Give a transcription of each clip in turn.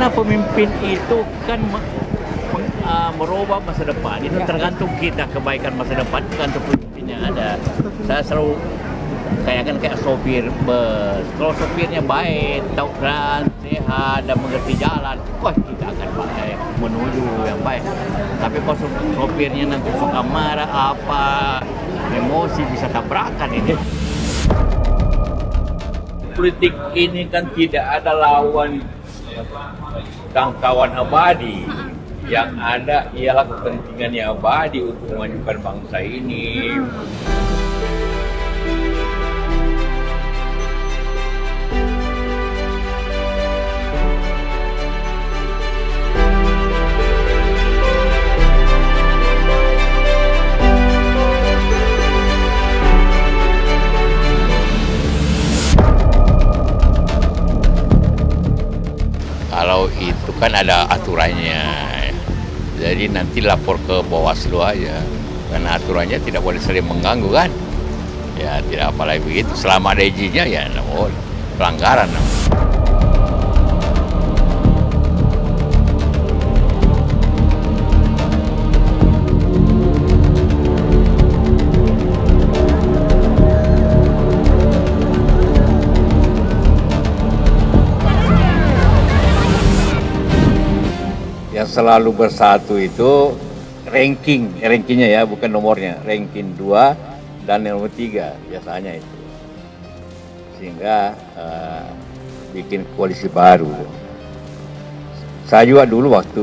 karena pemimpin itu kan merubah masa depan. Itu tergantung kita, kebaikan masa depan tergantung pemimpinnya ada. Saya selalu kayak sopir bus. Kalau sopirnya baik, tahu keran, sehat dan mengerti jalan, wah kita akan menuju yang baik. Tapi kalau sopirnya nanti suka marah emosi bisa tabrakan ini. Politik ini kan tidak ada lawan dan kawan abadi. Yang ada ialah kepentingan yang abadi untuk memajukan bangsa ini. Kalau itu kan ada aturannya, jadi nanti lapor ke Bawaslu aja, karena aturannya tidak boleh saling mengganggu kan, ya tidak apalagi begitu, selama ada izinnya ya pelanggaran. Yang selalu bersatu itu rankingnya ya, bukan nomornya, ranking 2 dan nomor 3 biasanya itu, sehingga bikin koalisi baru. Saya juga dulu waktu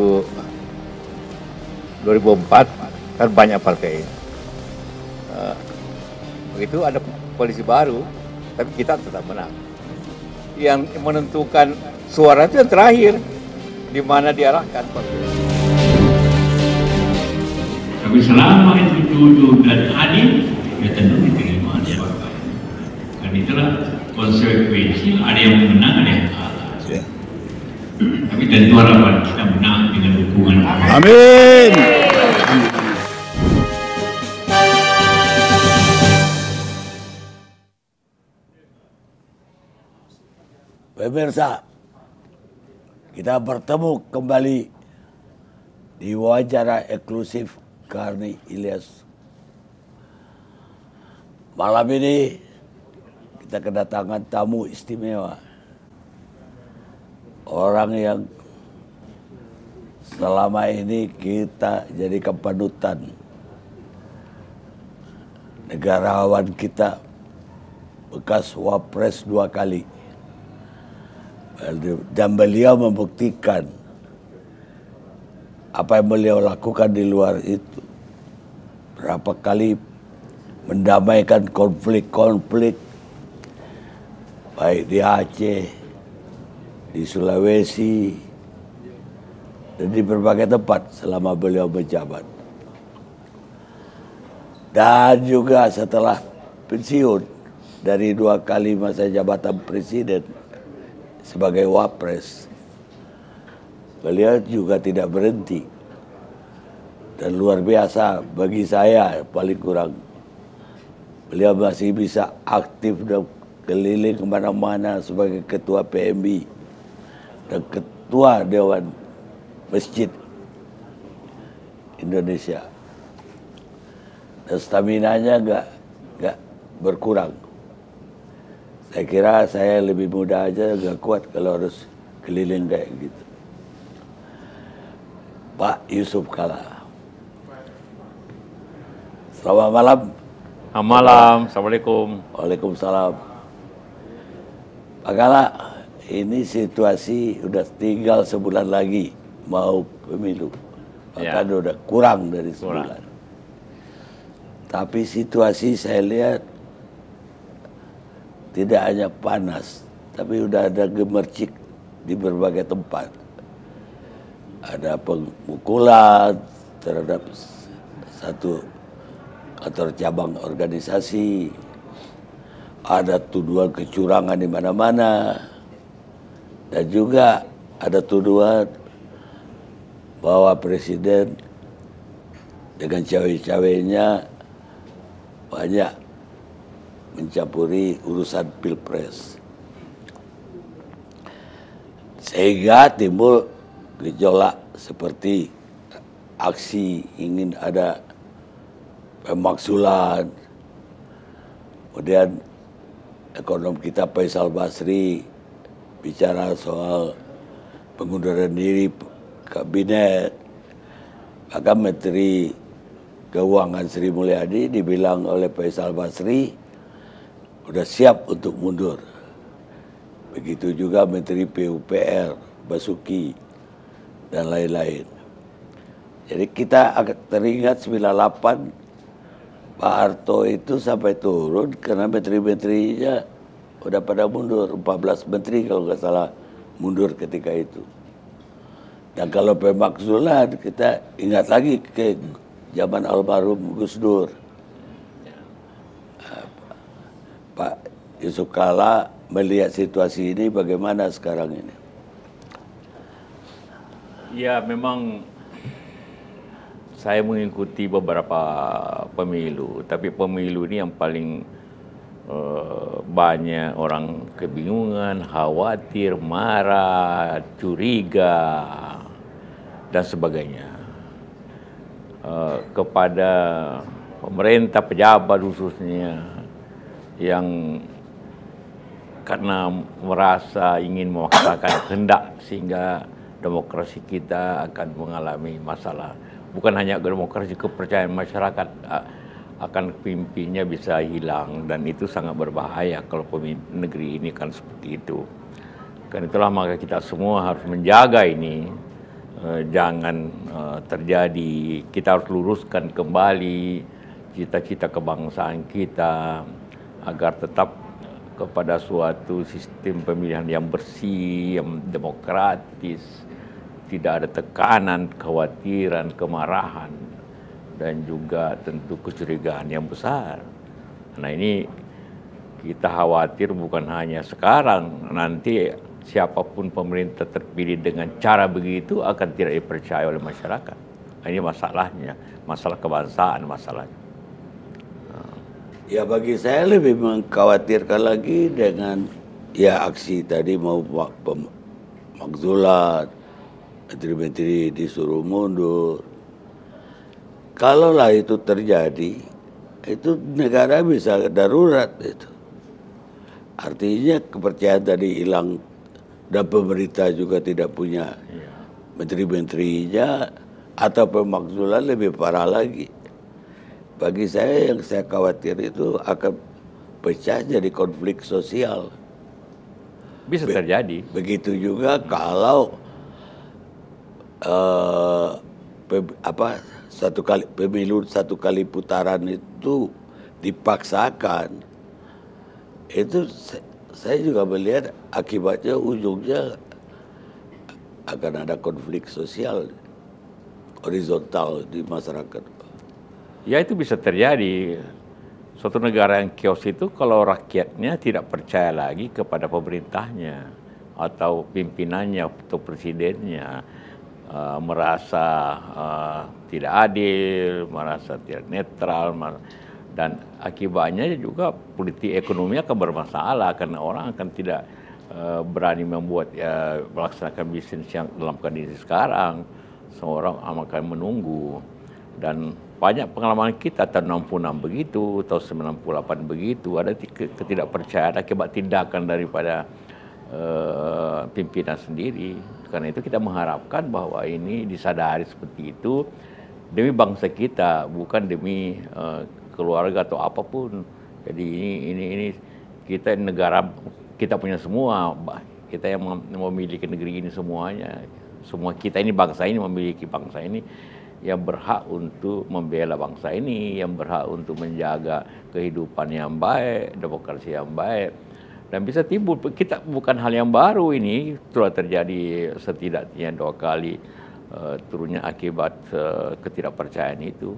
2004 kan banyak partai, begitu ada koalisi baru, tapi kita tetap menang. Yang menentukan suara itu yang terakhir, di mana diarahkan. Tapi selama itu jujur dan adil, ya tentu diterima oleh partai. Kan itulah konsekuensi, ada yang menang, ada yang kalah. Ya. Tapi tentu harapan kita menang dengan dukungan. Amin. Pemirsa, kita bertemu kembali di wawancara eksklusif Karni Ilyas. Malam ini kita kedatangan tamu istimewa. Orang yang selama ini kita jadikan panutan. Negarawan kita, bekas Wapres 2 kali. Dan beliau membuktikan apa yang beliau lakukan di luar itu. Berapa kali mendamaikan konflik-konflik, baik di Aceh, di Sulawesi, dan di berbagai tempat selama beliau menjabat. Dan juga setelah pensiun dari 2 kali masa jabatan presiden sebagai Wapres, beliau juga tidak berhenti. Dan luar biasa bagi saya, paling kurang beliau masih bisa aktif dan keliling kemana-mana sebagai ketua PMI dan ketua Dewan Masjid Indonesia. Dan staminanya nggak berkurang. Saya kira saya lebih muda aja gak kuat kalau harus keliling kayak gitu. Pak Yusuf Kalla. Selamat malam. Selamat malam, Assalamualaikum. Waalaikumsalam. Pak Kalla, ini situasi udah tinggal sebulan lagi mau pemilu. Bahkan udah kurang dari sebulan. Tapi situasi saya lihat tidak hanya panas, tapi udah ada gemercik di berbagai tempat. Ada pemukulan terhadap satu kantor cabang organisasi, ada tuduhan kecurangan di mana-mana, dan juga ada tuduhan bahwa presiden dengan cawe-cawenya banyak mencampuri urusan pilpres. Sehingga timbul gejolak seperti aksi ingin ada pemakzulan. Kemudian ekonom kita Faisal Basri bicara soal pengunduran diri kabinet. Maka Menteri Keuangan Sri Mulyani dibilang oleh Faisal Basri udah siap untuk mundur. Begitu juga Menteri PUPR Basuki dan lain-lain. Jadi kita teringat 98 Pak Harto itu sampai turun karena menteri-menterinya udah pada mundur. 14 menteri kalau nggak salah mundur ketika itu. Dan kalau pemakzulan kita ingat lagi ke zaman almarhum Gus Dur. Pak Yusuf Kalla melihat situasi ini bagaimana sekarang ini? Ya memang saya mengikuti beberapa pemilu, tapi pemilu ini yang paling banyak orang kebingungan, khawatir, marah, curiga, dan sebagainya. Kepada pemerintah, pejabat khususnya, yang karena merasa ingin memaksakan kehendak sehingga demokrasi kita akan mengalami masalah. Bukan hanya demokrasi, kepercayaan masyarakat akan pimpinnya bisa hilang, dan itu sangat berbahaya kalau pemimpin negeri ini kan seperti itu. Karena itulah maka kita semua harus menjaga ini, jangan terjadi. Kita harus luruskan kembali cita-cita kebangsaan kita agar tetap kepada suatu sistem pemilihan yang bersih, yang demokratis, tidak ada tekanan, kekhawatiran, kemarahan, dan juga tentu kecurigaan yang besar. Nah ini kita khawatir bukan hanya sekarang, nanti siapapun pemerintah terpilih dengan cara begitu akan tidak dipercaya oleh masyarakat. Nah, ini masalahnya, masalah kebangsaan masalahnya. Ya bagi saya lebih mengkhawatirkan lagi dengan ya aksi tadi mau pemakzulan, menteri-menteri disuruh mundur. Kalaulah itu terjadi, itu negara bisa darurat itu. Artinya kepercayaan tadi hilang dan pemerintah juga tidak punya menteri-menterinya, atau pemakzulan lebih parah lagi. Bagi saya yang saya khawatir itu akan pecah jadi konflik sosial. Bisa terjadi. Begitu juga kalau pemilu satu kali putaran itu dipaksakan, itu saya juga melihat akibatnya ujungnya akan ada konflik sosial horizontal di masyarakat. Ya itu bisa terjadi. Suatu negara yang chaos itu kalau rakyatnya tidak percaya lagi kepada pemerintahnya atau pimpinannya atau presidennya, merasa tidak adil, merasa tidak netral, dan akibatnya juga politik ekonomi akan bermasalah karena orang akan tidak berani melaksanakan bisnis yang dalam kondisi sekarang. Semua orang akan menunggu. Dan banyak pengalaman kita tahun 66 begitu, tahun 98 begitu, ada ketidakpercayaan akibat tindakan daripada pimpinan sendiri. Karena itu kita mengharapkan bahwa ini disadari seperti itu demi bangsa kita, bukan demi keluarga atau apapun. Jadi ini kita negara, kita punya semua, kita yang memiliki negeri ini semuanya. Semua kita ini bangsa ini memiliki bangsa ini, yang berhak untuk membela bangsa ini, yang berhak untuk menjaga kehidupan yang baik, demokrasi yang baik. Dan bisa timbul, kita bukan hal yang baru ini, telah terjadi setidaknya 2 kali turunnya akibat ketidakpercayaan itu.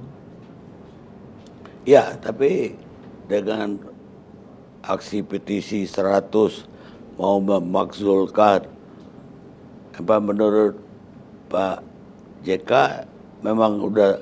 Ya, tapi dengan aksi petisi 100 mau memakzulkan, menurut Pak JK memang udah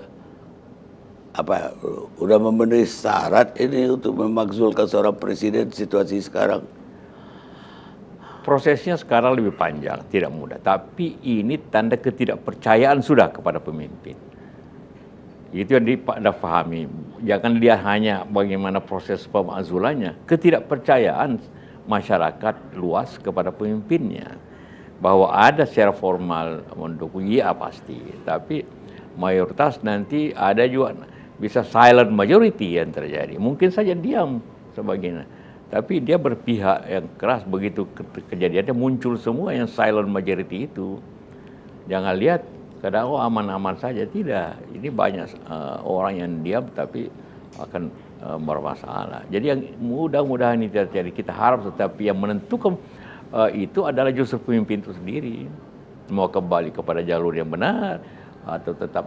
memenuhi syarat ini untuk memakzulkan seorang presiden situasi sekarang. prosesnya sekarang lebih panjang, tidak mudah. Tapi ini tanda ketidakpercayaan sudah kepada pemimpin. Itu yang Anda pahami. Jangan lihat hanya bagaimana proses pemakzulannya, ketidakpercayaan masyarakat luas kepada pemimpinnya. Bahwa ada secara formal mendukung, ya pasti. Tapi mayoritas nanti ada juga bisa silent majority yang terjadi. Mungkin saja diam sebagainya. Tapi dia berpihak yang keras, begitu kejadiannya muncul semua yang silent majority itu. Jangan lihat kadang aman-aman saja, tidak. Ini banyak orang yang diam tapi akan bermasalah. Jadi yang mudah-mudahan ini terjadi, kita harap, tetapi yang menentukan itu adalah justru pemimpin itu sendiri. Mau kembali kepada jalur yang benar atau tetap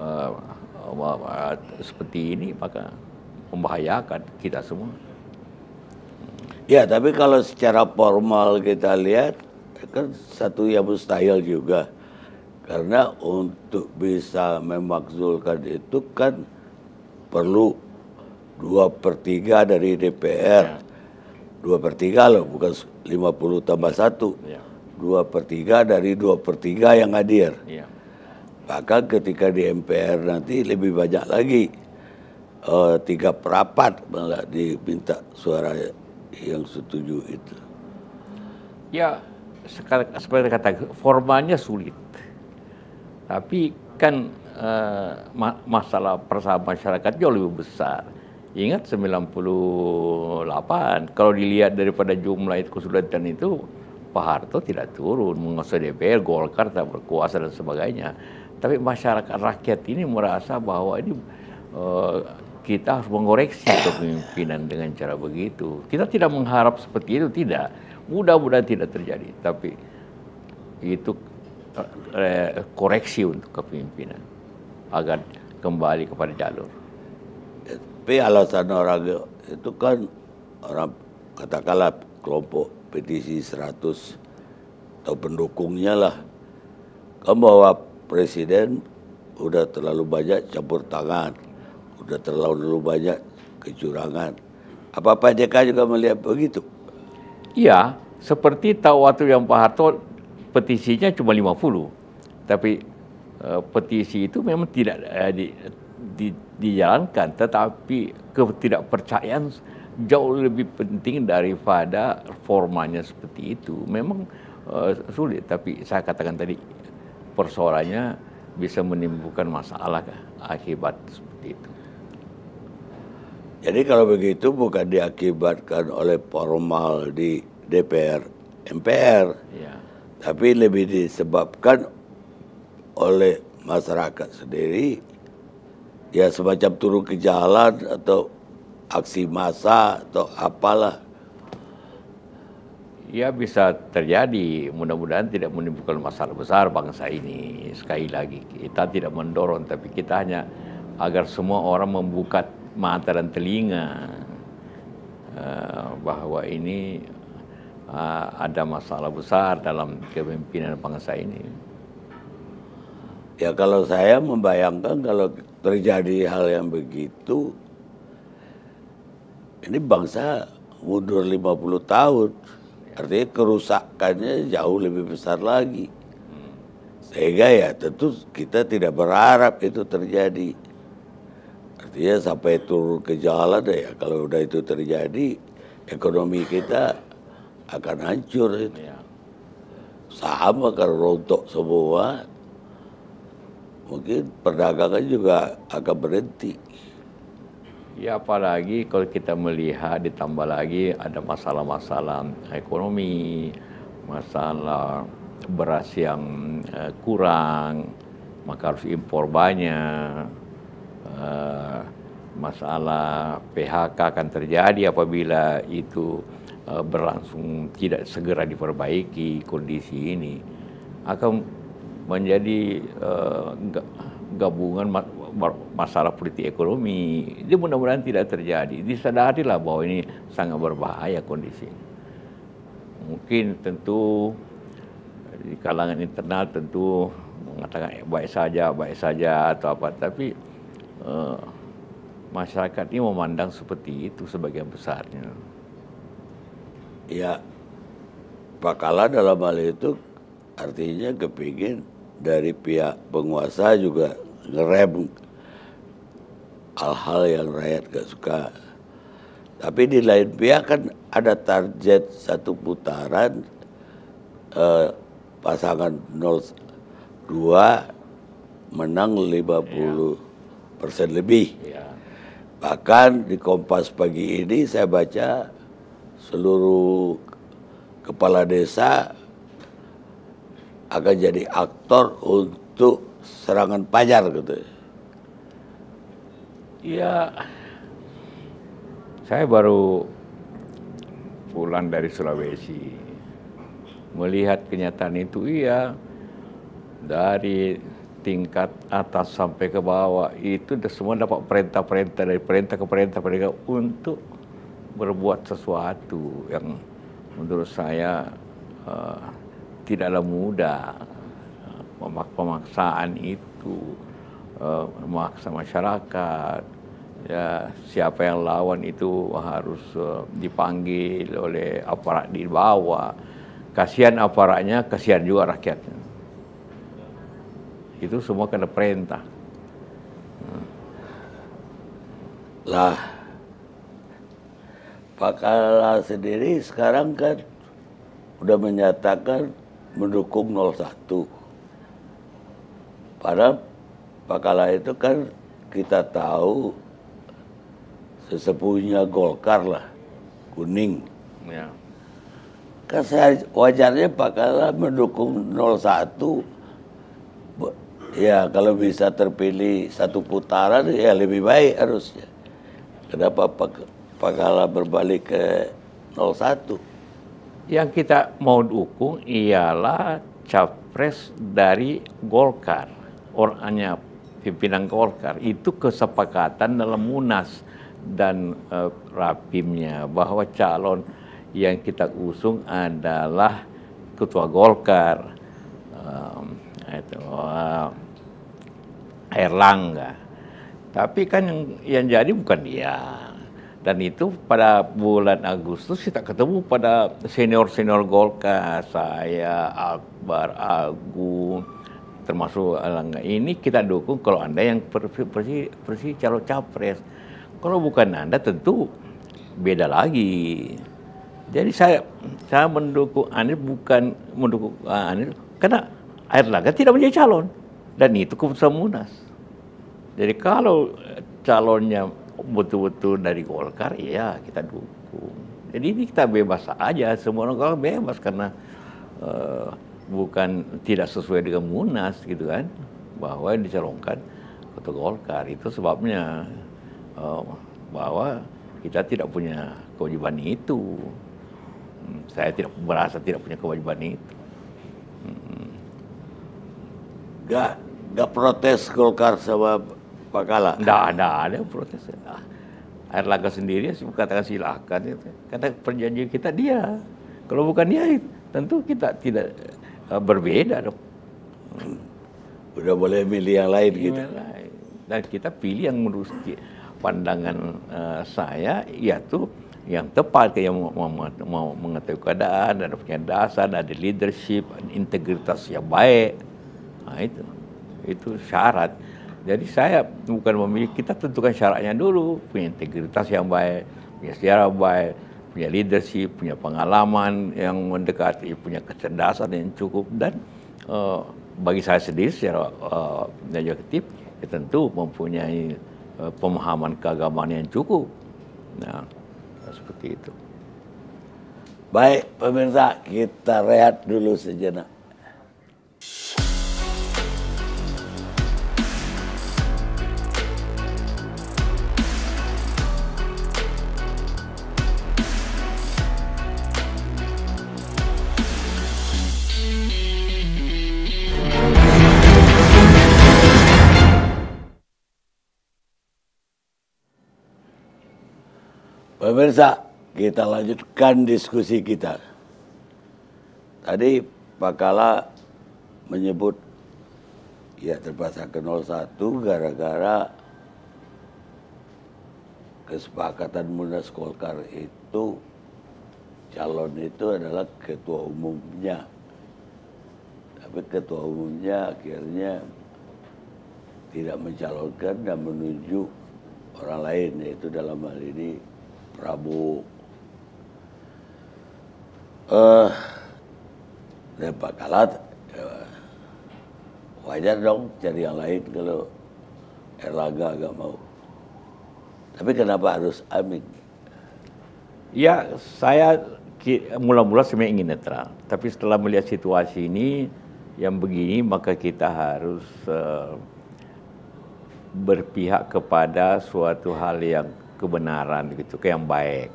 seperti ini, maka membahayakan kita semua. Ya, tapi kalau secara formal kita lihat, kan satu yang mustahil juga. Karena untuk bisa memakzulkan itu kan perlu 2/3 dari DPR. 2/3 loh, bukan 50 tambah 1. 2/3 dari 2/3 yang hadir. Bahkan ketika di MPR nanti lebih banyak lagi. 3/4 malah diminta suara yang setuju itu. Ya, seperti kata, formalnya sulit. Tapi kan masalah persamaan masyarakat jauh lebih besar. Ingat 98, kalau dilihat daripada jumlah itu kesulitan itu, Pak Harto tidak turun, menguasai DPR, Golkar tak berkuasa dan sebagainya. Tapi masyarakat rakyat ini merasa bahwa ini kita harus mengoreksi kepemimpinan dengan cara begitu. Kita tidak mengharap seperti itu, tidak. Mudah-mudahan tidak terjadi. Tapi itu koreksi untuk kepemimpinan agar kembali kepada jalur. Tapi alasan orang itu kan orang katakanlah kelompok petisi 100 atau pendukungnya lah, kan bahwa presiden udah terlalu banyak campur tangan, udah terlalu banyak kecurangan. Apa Pak JK juga melihat begitu? Iya, seperti tahu waktu yang Pak Harto petisinya cuma 50, tapi petisi itu memang tidak dijalankan, tetapi ketidakpercayaan jauh lebih penting daripada formanya seperti itu. Memang sulit, tapi saya katakan tadi persoalannya bisa menimbulkan masalah akibat seperti itu. Jadi kalau begitu bukan diakibatkan oleh formal di DPR, MPR, Ya. tapi lebih disebabkan oleh masyarakat sendiri, ya semacam turun ke jalan atau aksi massa atau apalah. Ya bisa terjadi, mudah-mudahan tidak menimbulkan masalah besar bangsa ini. Sekali lagi, kita tidak mendorong, tapi kita hanya agar semua orang membuka mata dan telinga bahwa ini ada masalah besar dalam kepemimpinan bangsa ini. Ya kalau saya membayangkan kalau terjadi hal yang begitu, ini bangsa mundur 50 tahun. Artinya kerusakannya jauh lebih besar lagi. Sehingga ya tentu kita tidak berharap itu terjadi. Artinya sampai turun ke jalan ya, kalau udah itu terjadi, ekonomi kita akan hancur itu. Saham akan rontok semua. Mungkin perdagangan juga akan berhenti. Ya apalagi kalau kita melihat ditambah lagi ada masalah-masalah ekonomi, masalah beras yang kurang, maka harus impor banyak. Masalah PHK akan terjadi apabila itu berlangsung tidak segera diperbaiki. Kondisi ini akan menjadi gabungan masalah politik ekonomi. Ini mudah-mudahan tidak terjadi. Disadarilah bahwa ini sangat berbahaya kondisi. Mungkin tentu di kalangan internal tentu mengatakan baik saja atau apa, tapi masyarakat ini memandang seperti itu sebagian besarnya. Ya, Pak Kala dalam hal itu artinya kepingin dari pihak penguasa juga ngerem hal-hal yang rakyat gak suka. Tapi di lain pihak kan ada target satu putaran pasangan 02 menang 50% lebih. Ya. Bahkan di Kompas pagi ini saya baca seluruh kepala desa akan jadi aktor untuk serangan Fajar gitu. Ya, saya baru pulang dari Sulawesi, melihat kenyataan itu. Iya, dari tingkat atas sampai ke bawah itu semua dapat perintah-perintah dari perintah ke perintah untuk berbuat sesuatu yang menurut saya tidaklah mudah. Pemaksaan itu memaksa masyarakat, ya siapa yang lawan itu harus dipanggil oleh aparat di bawah. Kasihan aparatnya, kasihan juga rakyatnya. Itu semua kena perintah. Lah, Pak Kala sendiri sekarang kan udah menyatakan mendukung 01. Padahal Pak Kala itu kan kita tahu sesepuhnya Golkar lah, kuning. Ya. Kan wajarnya Pak Kala mendukung 01. Ya kalau bisa terpilih satu putaran ya lebih baik harusnya. Kenapa Pak Kala berbalik ke 01? Yang kita mau dukung ialah capres dari Golkar. Orangnya pimpinan Golkar. Itu kesepakatan dalam Munas dan Rapimnya bahwa calon yang kita usung adalah ketua Golkar. Erlangga. Tapi kan yang jadi bukan dia. Dan itu pada bulan Agustus kita ketemu pada senior-senior Golkar, saya, Akbar, Agung, termasuk Erlangga. Ini kita dukung kalau Anda yang persi calon capres. Kalau bukan Anda tentu beda lagi. Jadi saya mendukung Anies, bukan mendukung Anies karena Erlangga tidak menjadi calon. Dan itu keputusan Munas. Jadi kalau calonnya betul-betul dari Golkar, ya kita dukung. Jadi ini kita bebas aja, semua orang bebas karena bukan tidak sesuai dengan Munas gitu kan, bahwa yang dicalonkan ketua Golkar. Itu sebabnya bahwa kita tidak punya kewajiban itu. Saya tidak merasa tidak punya kewajiban itu. Gak protes Golkar sama Pak Kala? Nggak ada protes. Erlangga sendiri katakan silakan. Karena perjanjian kita dia. Kalau bukan dia, tentu kita tidak berbeda dong. Udah boleh milih yang lain gitu. Dan kita pilih yang menurut pandangan saya, yaitu yang tepat, yang mau mengetahui keadaan, ada punya dasar, ada leadership, integritas yang baik. Nah, itu syarat. Jadi saya bukan memilih, kita tentukan syaratnya dulu, punya integritas yang baik, punya sejarah baik, punya leadership, punya pengalaman yang mendekati, punya kecerdasan yang cukup, dan bagi saya sendiri secara objektif, ya tentu mempunyai pemahaman keagamaan yang cukup. Nah, seperti itu. Baik, pemirsa, kita rehat dulu sejenak. Pemirsa, kita lanjutkan diskusi kita. Tadi Pak Kala menyebut ya terpaksa ke 01 gara-gara kesepakatan Munas Golkar itu calon itu adalah ketua umumnya. Tapi ketua umumnya akhirnya tidak mencalonkan dan menunjuk orang lain, yaitu dalam hal ini Prabowo. Dan Pak Kalat wajar dong cari yang lain kalau Erlangga agak mau. Tapi kenapa harus Amin? Ya, saya mula-mula sebenarnya ingin netral. Tapi setelah melihat situasi ini yang begini, maka kita harus berpihak kepada suatu hal yang kebenaran, gitu, ke yang baik.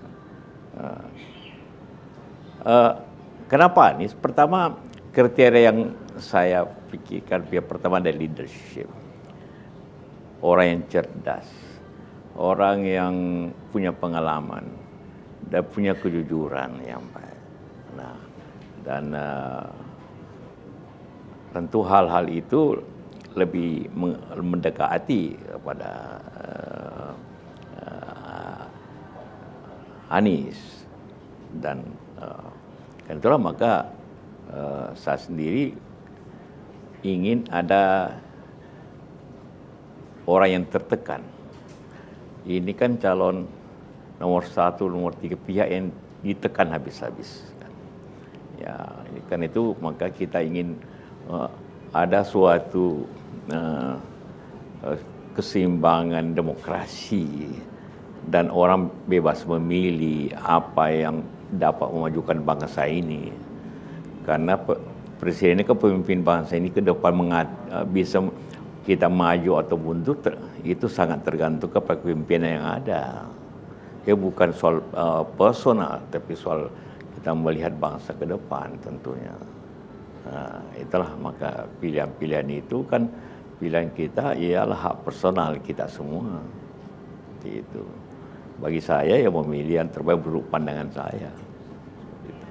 Kenapa Anies? Pertama, kriteria yang saya pikirkan, pertama ada leadership. Orang yang cerdas, orang yang punya pengalaman, dan punya kejujuran yang baik. Nah, dan tentu hal-hal itu lebih mendekati kepada Anies. Dan itulah maka saya sendiri ingin ada orang yang tertekan. Ini kan calon nomor 1, nomor 3 pihak yang ditekan habis-habis. Ya, kan itu maka kita ingin ada suatu keseimbangan demokrasi dan orang bebas memilih apa yang dapat memajukan bangsa ini. Karena presiden ini, pemimpin bangsa ini ke depan bisa kita maju atau mundur, itu sangat tergantung kepada kepemimpinan yang ada. Ya, bukan soal personal, tapi soal kita melihat bangsa ke depan tentunya. Nah, itulah maka pilihan-pilihan itu kan pilihan kita ialah hak personal kita semua. Seperti itu. Bagi saya yang memilih yang terbaik menurut pandangan saya. Gitu.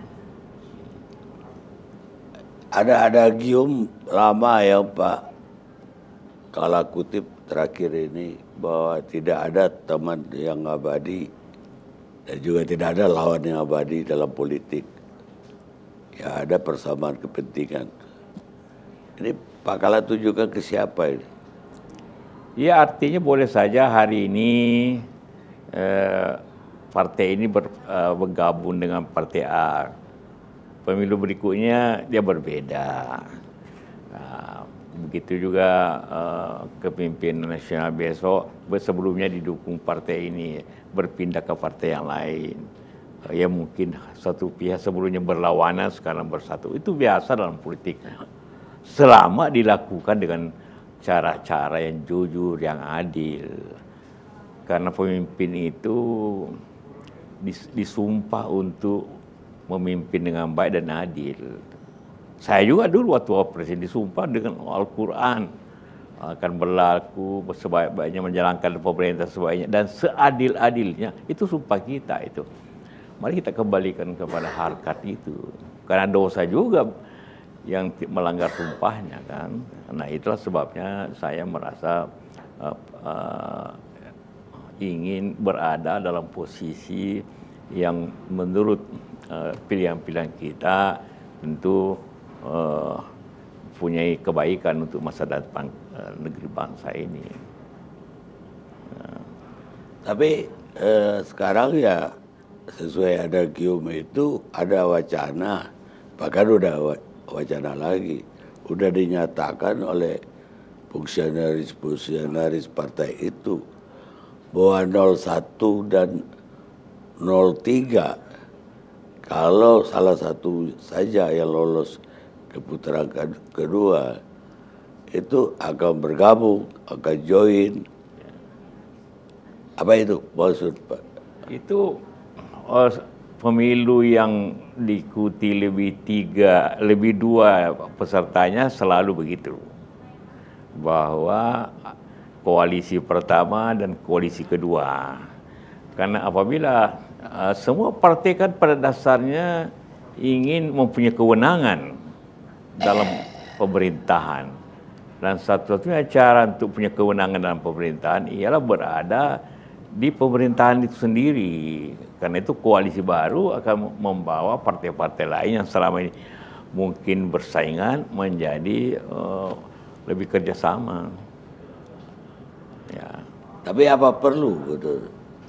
Ada gium lama ya Pak, kalau kutip terakhir ini, bahwa tidak ada teman yang abadi dan juga tidak ada lawan yang abadi dalam politik. Ya, ada persamaan kepentingan. Ini Pak Kala tujukan ke siapa ini? Ya, artinya boleh saja hari ini partai ini bergabung dengan partai A. Pemilu berikutnya dia berbeda. Begitu juga kepemimpinan nasional besok sebelumnya didukung partai ini berpindah ke partai yang lain. Ya mungkin satu pihak sebelumnya berlawanan sekarang bersatu. Itu biasa dalam politik. Selama dilakukan dengan cara-cara yang jujur, yang adil. Karena pemimpin itu disumpah untuk memimpin dengan baik dan adil. Saya juga dulu waktu presiden disumpah dengan Al-Quran akan berlaku sebaik-baiknya, menjalankan pemerintah sebaiknya dan seadil-adilnya. Itu sumpah kita itu. Mari kita kembalikan kepada harkat itu. Karena dosa juga yang melanggar sumpahnya kan. Nah, itulah sebabnya saya merasa ingin berada dalam posisi yang menurut pilihan-pilihan kita tentu punya kebaikan untuk masa depan negeri bangsa ini. Tapi sekarang ya sesuai ada gium itu ada wacana, bahkan udah wacana lagi, udah dinyatakan oleh fungsionaris partai itu bahwa 01 dan 03 kalau salah satu saja yang lolos ke putaran kedua itu akan bergabung, akan join. Apa itu maksud Pak? Itu pemilu yang diikuti lebih dua pesertanya selalu begitu. Bahwa koalisi pertama dan koalisi kedua. Karena apabila semua partai kan pada dasarnya ingin mempunyai kewenangan dalam pemerintahan. Dan satu-satunya cara untuk punya kewenangan dalam pemerintahan ialah berada di pemerintahan itu sendiri. Karena itu koalisi baru akan membawa partai-partai lain yang selama ini mungkin bersaingan menjadi lebih kerjasama. Ya. Tapi apa perlu gitu,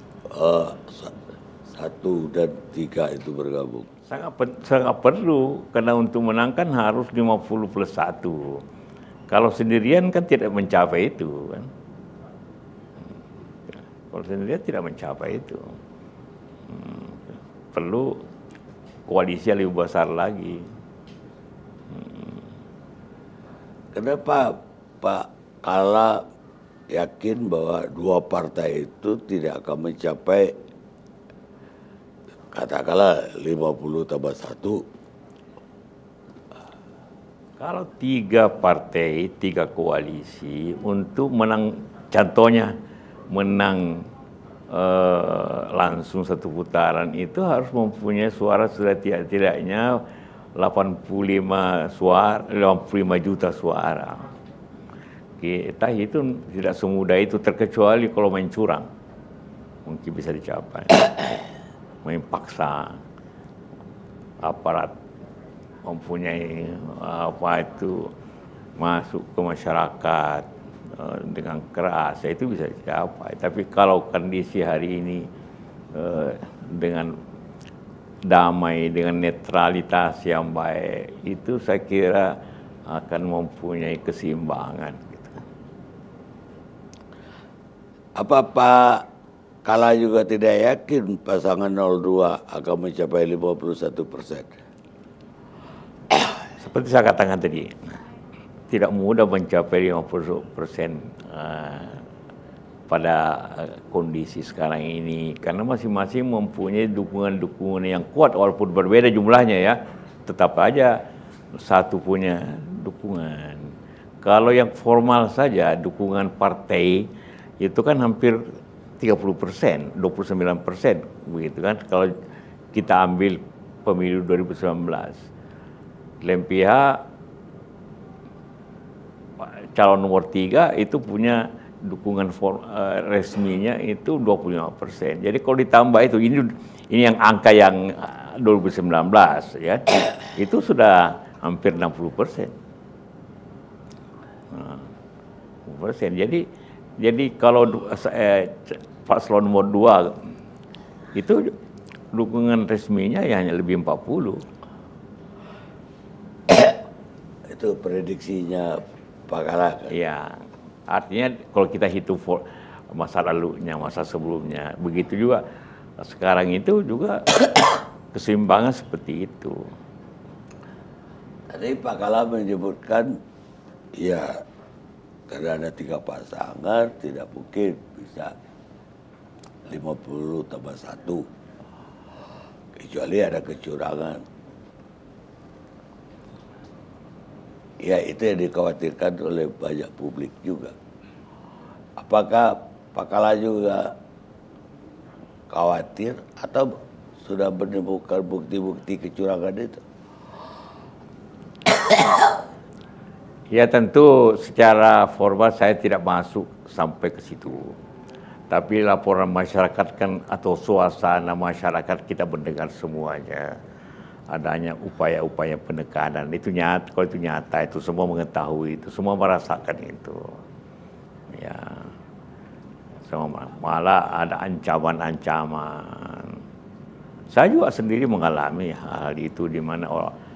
1 dan 3 itu bergabung? Sangat perlu, karena untuk menangkan harus 50+1. Kalau sendirian kan tidak mencapai itu kan. Kalau sendirian tidak mencapai itu. Perlu koalisi yang lebih besar lagi. Kenapa Pak Kala yakin bahwa 2 partai itu tidak akan mencapai katakanlah 50+1? Kalau 3 partai, 3 koalisi untuk menang, contohnya menang langsung 1 putaran itu harus mempunyai suara setidak-tidaknya 85 juta suara. Kita itu tidak semudah itu, terkecuali kalau main curang mungkin bisa dicapai. Main paksa aparat mempunyai masuk ke masyarakat dengan keras, itu bisa dicapai. Tapi kalau kondisi hari ini dengan damai, dengan netralitas yang baik, itu saya kira akan mempunyai keseimbangan. Apa Pak Kala juga tidak yakin pasangan 02 akan mencapai 51%? Seperti saya katakan tadi, tidak mudah mencapai 50% pada kondisi sekarang ini, karena masing-masing mempunyai dukungan-dukungan yang kuat, walaupun berbeda jumlahnya ya, tetap aja satu punya dukungan. Kalau yang formal saja dukungan partai itu kan hampir 30%, 29%, begitu kan. Kalau kita ambil pemilu 2019, lain pihak calon nomor 3 itu punya dukungan resminya itu 25%. Jadi kalau ditambah itu, ini yang angka yang 2019 ya, itu sudah hampir 60%. Jadi kalau paslon nomor 2 itu dukungan resminya ya hanya lebih 40. Itu prediksinya Pak Kala kan? Ya, artinya kalau kita hitung masa lalunya, masa sebelumnya, begitu juga sekarang itu juga keseimbangan seperti itu. Tadi Pak Kala menyebutkan ya, karena ada 3 pasangan tidak mungkin bisa 50+1, kecuali ada kecurangan. Ya, itu yang dikhawatirkan oleh banyak publik juga. Apakah Pak Kala juga khawatir atau sudah menemukan bukti-bukti kecurangan itu? Ya tentu secara formal saya tidak masuk sampai ke situ. Tapi laporan masyarakat kan, atau suasana masyarakat kita mendengar semuanya. Adanya upaya-upaya penekanan, itu nyata, kalau itu nyata, itu semua mengetahui, itu semua merasakan itu. Ya, semua, malah ada ancaman-ancaman. Saya juga sendiri mengalami hal itu, di mana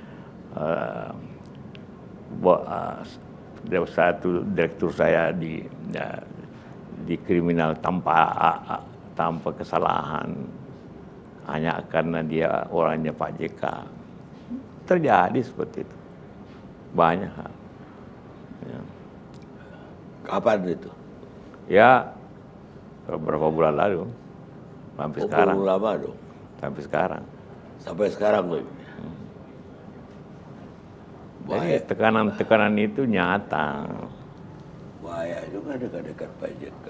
satu direktur saya di kriminal tanpa kesalahan, hanya karena dia orangnya Pak JK. Terjadi seperti itu. Banyak hal. Ya. Kapan itu? Ya, beberapa bulan lalu. Sampai sekarang. Belum lama dong. Sampai sekarang. Sampai sekarang loh. Jadi tekanan-tekanan itu nyata. Bahaya juga dekat-dekat Pak JK.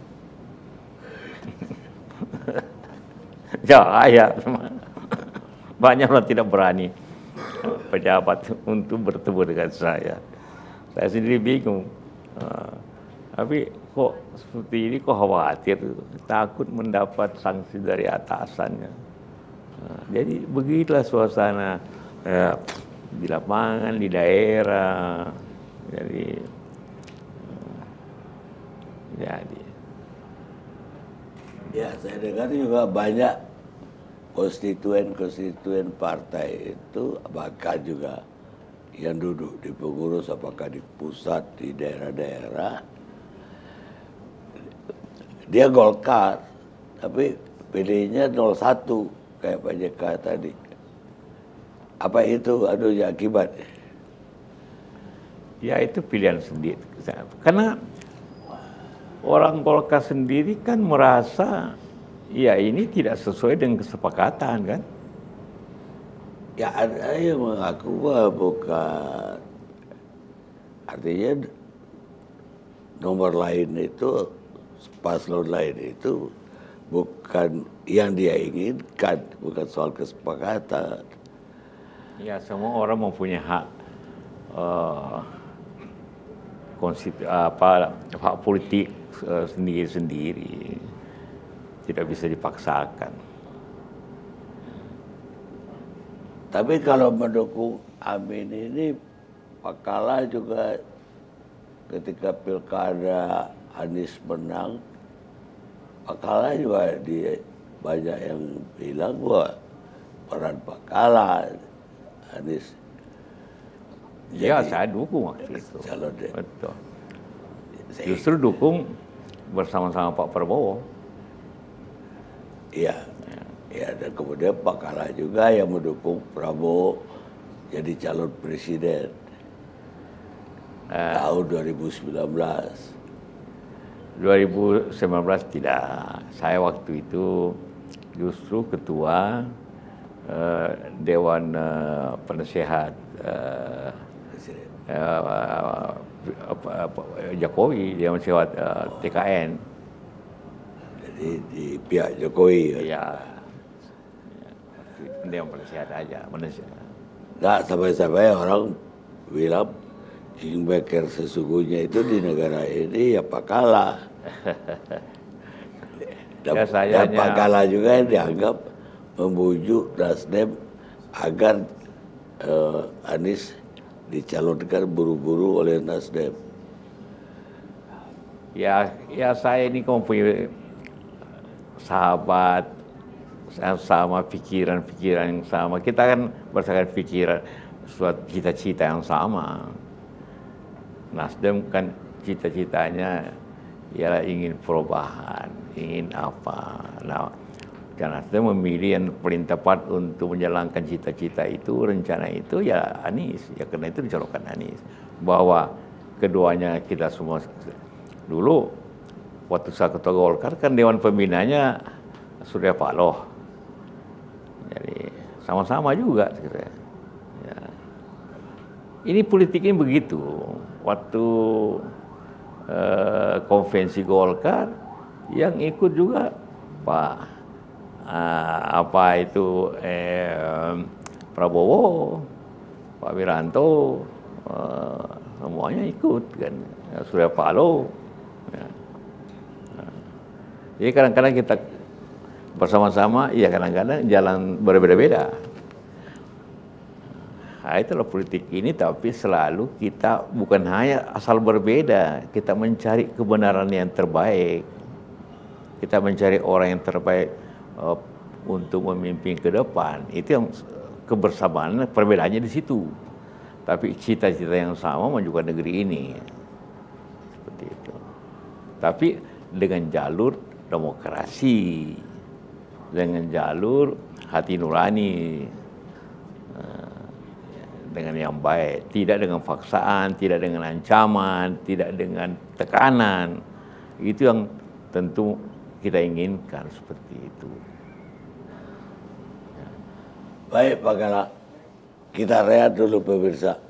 Ya, banyak orang tidak berani pejabat untuk bertemu dengan saya. Saya sendiri bingung. Tapi kok seperti ini, kok khawatir, takut mendapat sanksi dari atasannya. Jadi begitulah suasana di lapangan, di daerah. Jadi ya, saya dengar juga banyak konstituen partai itu, bahkan juga yang duduk di pengurus, apakah di pusat, di daerah-daerah, dia Golkar, tapi pilihnya 01 kayak Pak JK tadi. Apa itu aduhnya akibat? Ya itu pilihan sendiri. Karena orang Golkar sendiri kan merasa ya ini tidak sesuai dengan kesepakatan kan. Ya ada yang mengaku bahwa bukan, artinya nomor lain itu, paslon lain itu bukan yang dia inginkan, bukan soal kesepakatan. Ya semua orang mempunyai hak hak politik sendiri-sendiri, tidak bisa dipaksakan. Tapi kalau mendukung Amin ini, Pak Kala juga ketika pilkada Anies menang, Pak Kala juga banyak yang bilang bahwa peran Pak Kala, Anies. Ya saya dukung waktu itu. Betul. Justru dukung bersama-sama Pak Prabowo. Iya. Ya, dan kemudian Pak Kala juga yang mendukung Prabowo jadi calon presiden tahun 2019. 2019 tidak. Saya waktu itu justru ketua Dewan Penasehat Jokowi, Dewan Penasehat TKN. Jadi di pihak Jokowi. Ya. Dewan Penasehat aja. Nggak, sampai-sampai orang bilang kingmaker sesungguhnya itu di negara ini ya Pak Kala. Dan Pak Kala juga yang dianggap membujuk Nasdem agar Anies dicalonkan buru-buru oleh Nasdem. Ya saya ini mempunyai sahabat yang sama, pikiran-pikiran yang sama. Kita kan berdasarkan pikiran, suatu cita-cita yang sama. Nasdem kan cita-citanya ialah ingin perubahan, ingin apa. Nah, karena Nasdem memilih yang paling tepat untuk menjalankan cita-cita itu, rencana itu ya Anies. Ya karena itu dicalonkan Anies. Bahwa keduanya kita semua dulu waktu saya ketua Golkar kan Dewan Pembinanya Surya Paloh. Jadi sama-sama juga. Ya. Ini politiknya begitu. Waktu konvensi Golkar yang ikut juga Pak Prabowo, Pak Wiranto, semuanya ikut kan. Surya Paloh. Ya. Jadi kadang-kadang kita bersama-sama, ya kadang-kadang jalan berbeda-beda. Nah, itulah politik ini, tapi selalu kita bukan hanya asal berbeda, kita mencari kebenaran yang terbaik. Kita mencari orang yang terbaik untuk memimpin ke depan. Itu yang kebersamaan, perbedaannya di situ. Tapi cita-cita yang sama juga negeri ini. Seperti itu. Tapi dengan jalur demokrasi, dengan jalur hati nurani, dengan yang baik, tidak dengan paksaan, tidak dengan ancaman, tidak dengan tekanan. Itu yang tentu kita inginkan seperti itu. Baik Pak Kala, kita rehat dulu pemirsa.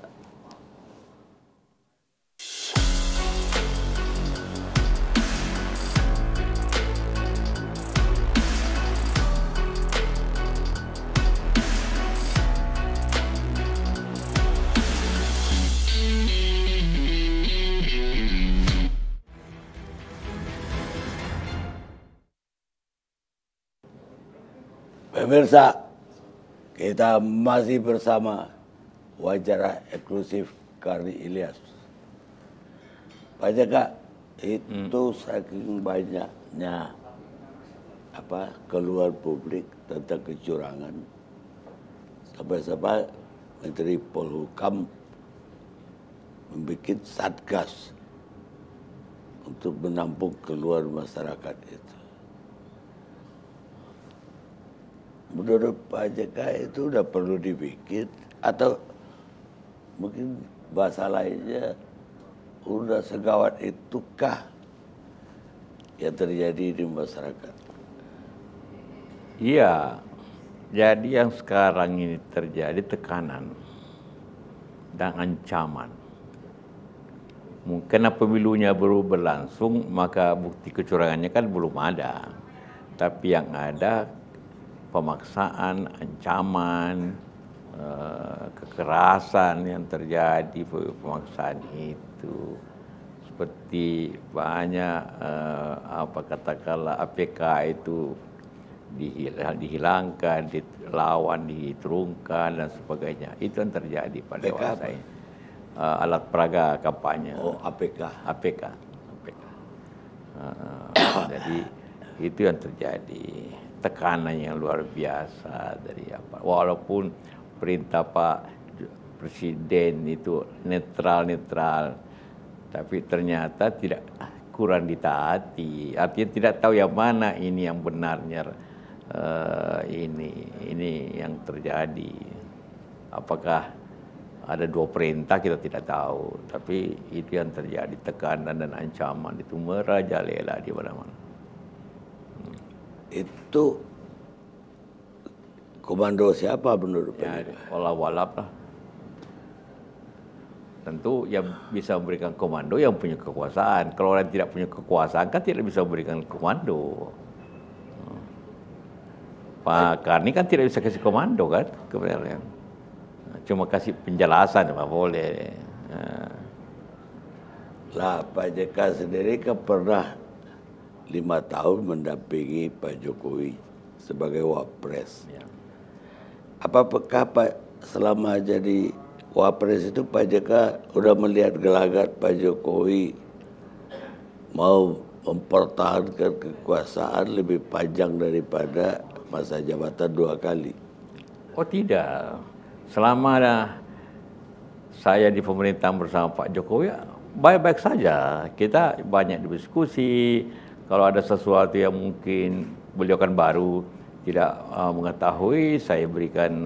Pemirsa, kita masih bersama wawancara eksklusif Karni Ilyas. Pak JK, itu saking banyaknya keluar publik tentang kecurangan, sampai Menteri Polhukam membuat satgas untuk menampung keluar masyarakat itu. Menurut Pak JK itu udah perlu dibikin, atau mungkin bahasa lainnya udah segawat itukah yang terjadi di masyarakat? Iya, jadi yang sekarang ini terjadi tekanan dan ancaman. Mungkin pemilunya baru berlangsung, maka bukti kecurangannya kan belum ada. Tapi yang ada pemaksaan, ancaman, kekerasan yang terjadi, pemaksaan itu seperti banyak katakanlah APK itu dihilangkan, dilawan, diturunkan dan sebagainya. Itu yang terjadi pada masa ini. Alat peraga kampanye. Oh, APK. APK. Jadi itu yang terjadi. Tekanan yang luar biasa dari walaupun perintah Pak Presiden itu netral, tapi ternyata tidak kurang ditaati. Artinya tidak tahu yang mana ini yang benarnya, ini yang terjadi. Apakah ada dua perintah kita tidak tahu, tapi itu yang terjadi, tekanan dan ancaman itu merajalela di mana-mana. Itu komando siapa menurut Ya, Pak? walap lah. Tentu yang bisa memberikan komando yang punya kekuasaan. Kalau orang tidak punya kekuasaan kan tidak bisa memberikan komando. Pak Karni kan tidak bisa kasih komando kan kepada yang cuma kasih penjelasan, apa boleh. Lah Pak JK sendiri kan pernah 5 tahun mendampingi Pak Jokowi sebagai wapres. Ya. Apakah Pak selama jadi wapres itu Pak JK udah melihat gelagat Pak Jokowi mau mempertahankan kekuasaan lebih panjang daripada masa jabatan 2 kali? Oh tidak. Selama saya di pemerintahan bersama Pak Jokowi, baik-baik saja. Kita banyak diskusi. Kalau ada sesuatu yang mungkin beliau kan baru tidak mengetahui, saya berikan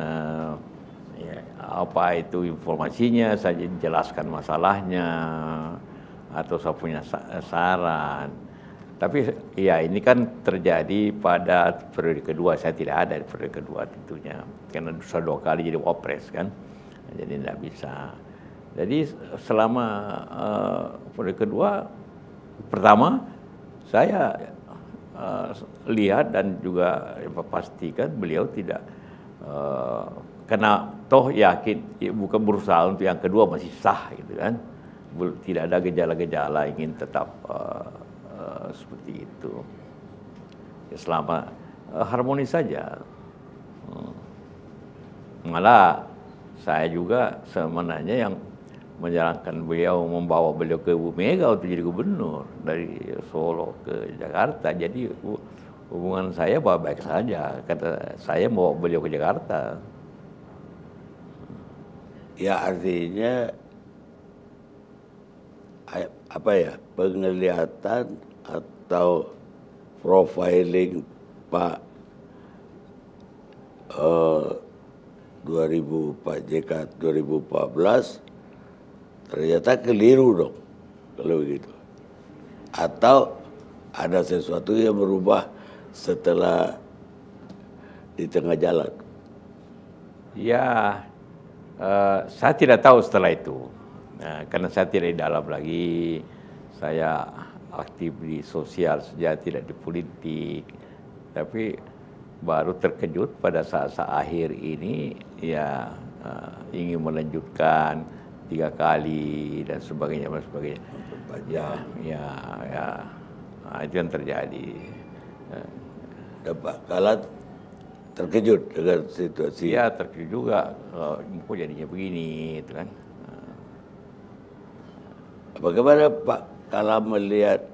apa itu informasinya, saya jelaskan masalahnya, atau saya punya saran. Tapi ya ini kan terjadi pada periode kedua, saya tidak ada di periode kedua tentunya, karena sudah 2 kali jadi wapres kan, jadi tidak bisa. Jadi selama periode kedua, pertama saya lihat dan juga pastikan beliau tidak karena toh yakin bukan berusaha untuk yang kedua masih sah gitu kan, tidak ada gejala-gejala ingin tetap seperti itu. Ya, selama harmonis saja. Malah saya juga sebenarnya yang menjalankan beliau, membawa beliau ke Bu Mega untuk jadi gubernur dari Solo ke Jakarta. Jadi hubungan saya baik saja. Kata saya mau beliau ke Jakarta. Ya artinya penglihatan atau profiling Pak 2000 Pak JK 2014 ternyata keliru dong kalau begitu, atau ada sesuatu yang berubah setelah di tengah jalan? Ya, saya tidak tahu setelah itu. Nah, karena saya tidak di dalam lagi, saya aktif di sosial saja, tidak di politik. Tapi baru terkejut pada saat-saat akhir ini, ya ingin melanjutkan 3 kali dan sebagainya. Ya, nah, itu yang terjadi. Pak, kalau terkejut dengan situasi. Ya terkejut juga, kok jadinya begini, itu kan. Bagaimana Pak Kala melihat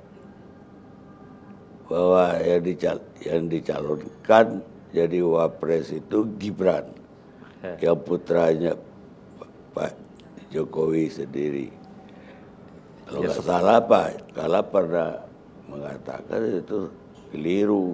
bahwa yang dicalonkan jadi wapres itu Gibran, yang putranya Pak Jokowi sendiri. Kalau nggak salah Pak Kala pernah mengatakan itu keliru.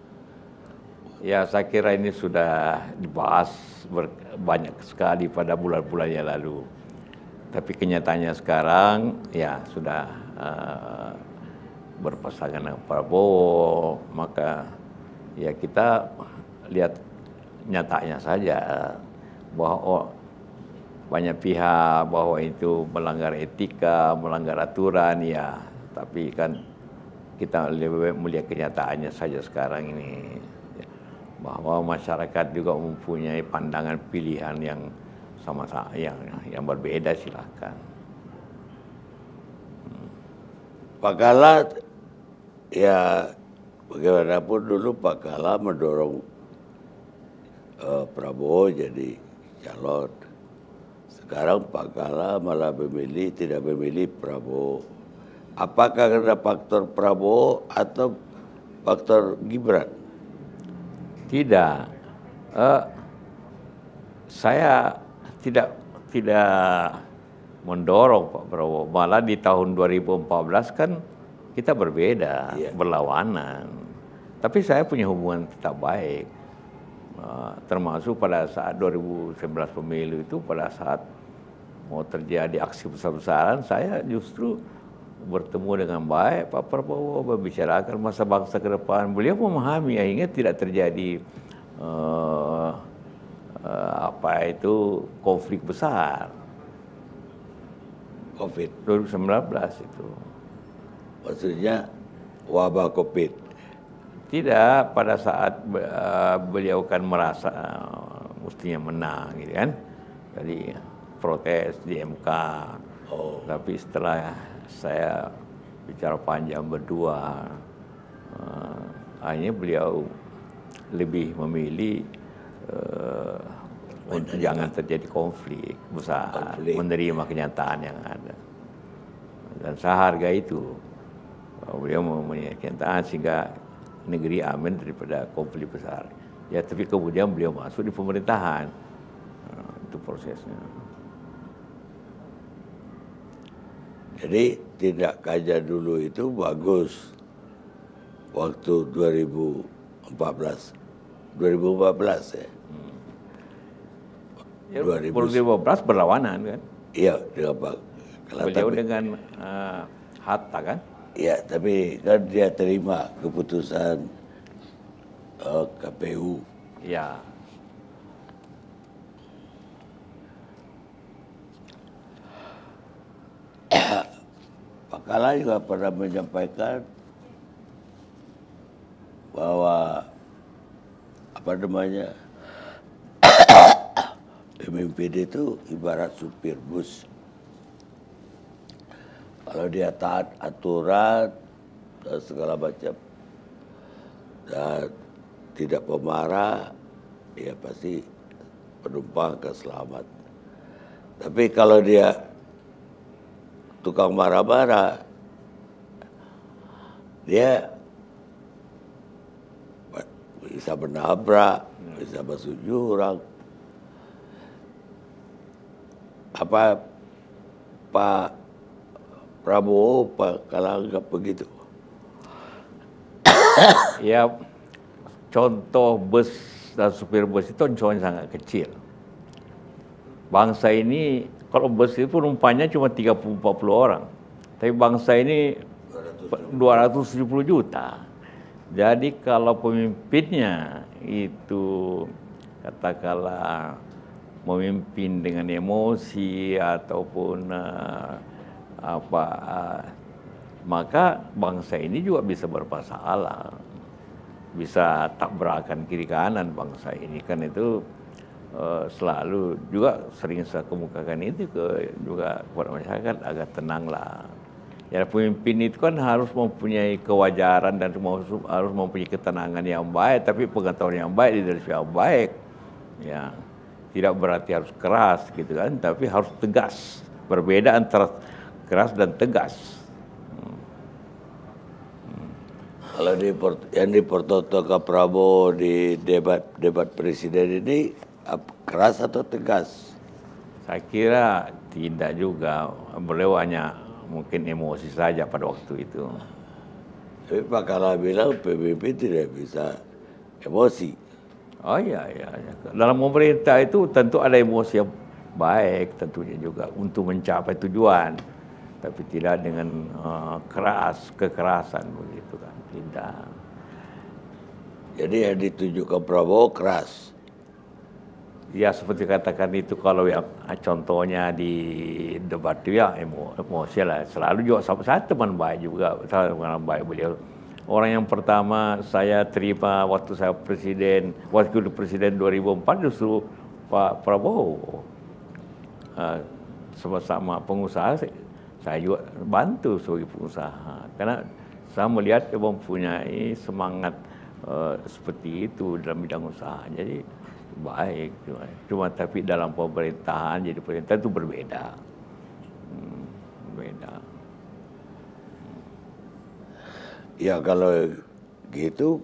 Ya saya kira ini sudah dibahas banyak sekali pada bulan-bulan yang lalu. Tapi kenyataannya sekarang ya sudah berpasangan dengan Prabowo, maka ya kita lihat nyatanya saja bahwa banyak pihak bahwa itu melanggar etika, melanggar aturan ya, tapi kan kita lebih melihat kenyataannya saja sekarang ini, bahwa masyarakat juga mempunyai pandangan pilihan yang sama-sama yang berbeda, silakan. Pak Kala ya bagaimanapun dulu Pak Kala mendorong Prabowo jadi calon. Sekarang Pak Kala malah tidak memilih Prabowo. Apakah karena faktor Prabowo atau faktor Gibran? Tidak, saya tidak mendorong Pak Prabowo. Malah di tahun 2014 kan kita berbeda, berlawanan. Tapi saya punya hubungan tetap baik. Termasuk pada saat 2019 pemilu itu, pada saat mau terjadi aksi besar-besaran, saya justru bertemu dengan baik Pak Prabowo, membicarakan masa bangsa ke depan. Beliau memahami akhirnya tidak terjadi konflik besar. COVID 2019 itu. Maksudnya wabah COVID. Tidak, pada saat beliau kan merasa mestinya menang gitu kan. Jadi protes di MK. Tapi setelah saya bicara panjang berdua, akhirnya beliau lebih memilih untuk jangan terjadi konflik besar, menerima kenyataan yang ada. Dan saya hargai itu. Beliau mempunyai kenyataan sehingga negeri aman daripada konflik besar. Ya, tapi kemudian beliau masuk di pemerintahan. Itu prosesnya. Jadi tindakannya dulu itu bagus waktu 2014 ya. Ya 2015 berlawanan kan? Iya, dengan Pak Kala. Beliau dengan Hatta kan? Iya, tapi kan dia terima keputusan KPU. Iya. Pak Kala juga pernah menyampaikan bahwa pemimpin itu ibarat supir bus. Kalau dia taat aturan dan segala macam dan tidak pemarah, ya pasti penumpang akan selamat. Tapi kalau dia tukang marah-marah, dia bisa menabrak, bisa masuk jurang. Apa Pak Prabowo, Pak Kala anggap begitu? Ya, contoh bus dan supir bus itu contohnya sangat kecil. Bangsa ini, kalau bus itu penumpangnya cuma 30-40 orang. Tapi bangsa ini 270 juta. Jadi kalau pemimpinnya itu katakanlah memimpin dengan emosi ataupun maka bangsa ini juga bisa bermasalah, bisa tabrakan kiri kanan bangsa ini. Kan itu selalu juga sering saya kemukakan itu juga kepada masyarakat agar tenanglah. Ya, pemimpin itu kan harus mempunyai kewajaran dan harus mempunyai ketenangan yang baik, tapi pengetahuan yang baik, leadership yang baik. Ya, tidak berarti harus keras gitu kan, tapi harus tegas. Berbeda antara keras dan tegas. Kalau yang dipertontonkan Prabowo di debat presiden ini keras atau tegas? Saya kira tidak juga, beliau hanya mungkin emosi saja pada waktu itu. Tapi Pak Kala bilang PBB tidak bisa emosi. Oh iya. Dalam pemerintah itu tentu ada emosi yang baik tentunya juga untuk mencapai tujuan. Tapi tidak dengan kekerasan begitu kan. Tidak. Jadi yang ditujukan Prabowo keras. Ya seperti katakan itu kalau yang contohnya di debat itu ya emosi lah. Selalu juga saya teman baik juga, saya teman baik beliau. Orang yang pertama saya terima waktu saya wakil presiden 2004 justru Pak Prabowo. Sama-sama pengusaha saya juga bantu sebagai pengusaha karena saya melihat dia mempunyai semangat seperti itu dalam bidang usaha. Jadi baik, cuma tapi dalam pemerintahan jadi pemerintah itu berbeda. Beda. Ya kalau gitu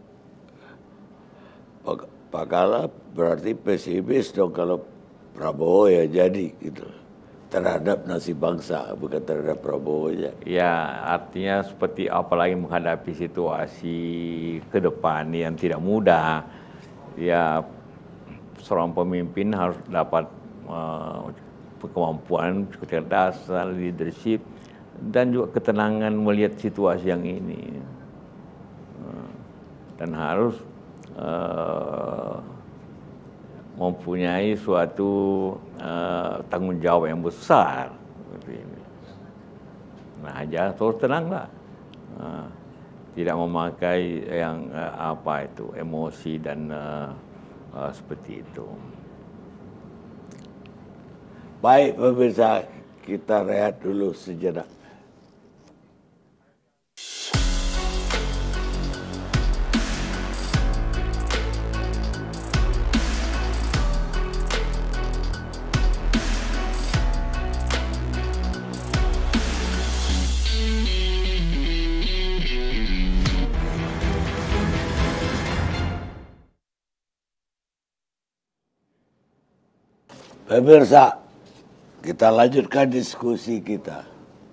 Pak Kala berarti pesimis dong kalau Prabowo ya jadi gitu terhadap nasib bangsa, bukan terhadap Prabowo ya. Ya artinya seperti apalagi menghadapi situasi ke depan yang tidak mudah. Ya seorang pemimpin harus dapat kemampuan, kecerdasan, leadership, dan juga ketenangan melihat situasi yang ini. Dan harus mempunyai suatu tanggung jawab yang besar. Nah, aja terus tenanglah. Tidak memakai yang emosi dan seperti itu. Baik pemirsa, kita rehat dulu sejenak. Pemirsa, kita lanjutkan diskusi kita.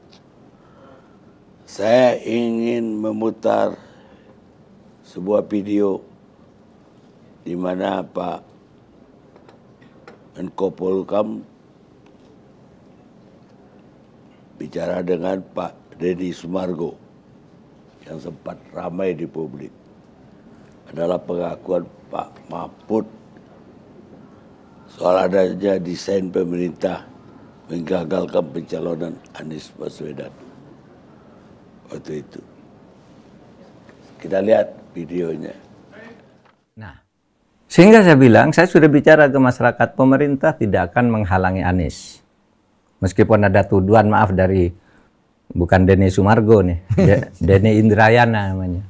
Saya ingin memutar sebuah video di mana Pak Menko Polhukam bicara dengan Pak Deddy Sumargo yang sempat ramai di publik. Adalah pengakuan Pak Mahfud soal adanya desain pemerintah menggagalkan pencalonan Anies Baswedan waktu itu. Kita lihat videonya. Nah, sehingga saya bilang, saya sudah bicara ke masyarakat, pemerintah tidak akan menghalangi Anies. Meskipun ada tuduhan, maaf, dari bukan Denny Sumargo nih, Denny Indrayana namanya.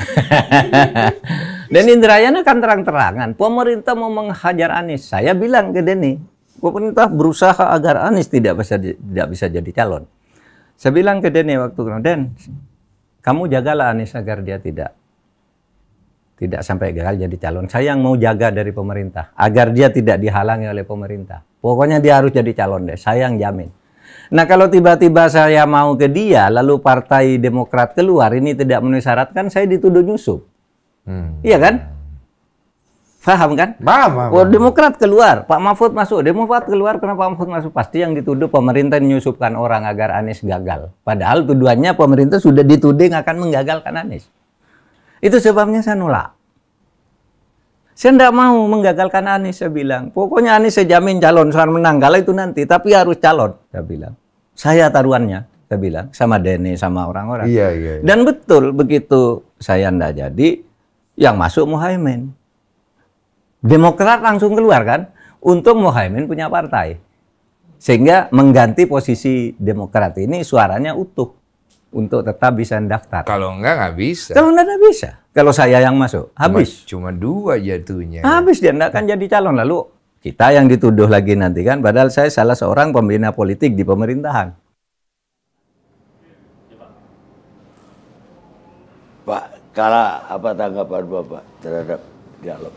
Denny Indrayana kan terang-terangan pemerintah mau menghajar Anies. Saya bilang ke Denny, pemerintah berusaha agar Anies tidak bisa jadi calon. Saya bilang ke Denny waktu itu, Den, kamu jagalah Anies agar dia tidak sampai gagal jadi calon. Saya yang mau jaga dari pemerintah agar dia tidak dihalangi oleh pemerintah. Pokoknya dia harus jadi calon deh, saya yang jamin. Nah, kalau tiba-tiba saya mau ke dia, lalu Partai Demokrat keluar, ini tidak memenuhi syarat, kan saya dituduh nyusup. Iya kan? Paham kan? Paham. Oh, Demokrat keluar, Pak Mahfud masuk. Demokrat keluar, kenapa Pak Mahfud masuk? Pasti yang dituduh pemerintah menyusupkan orang agar Anies gagal. Padahal tuduhannya pemerintah sudah dituding akan menggagalkan Anies. Itu sebabnya saya nolak. Saya tidak mau menggagalkan Anies, saya bilang. Pokoknya Anies saya jamin calon, soal menang, kalah itu nanti. Tapi harus calon, saya bilang. Saya taruhannya, saya bilang. Sama Denny, sama orang-orang. Iya. Dan betul, begitu saya tidak jadi, yang masuk Muhaimin. Demokrat langsung keluar kan, untuk Muhaimin punya partai. Sehingga mengganti posisi Demokrat ini suaranya utuh. untuk tetap bisa daftar. Kalau nggak bisa. Kalau nggak bisa. Kalau saya yang masuk, habis. Cuma 2 jatuhnya. Habis dia nggak akan jadi calon. Lalu kita yang dituduh lagi nanti kan, padahal saya salah seorang pembina politik di pemerintahan. Pak Kala, apa tanggapan Bapak terhadap dialog?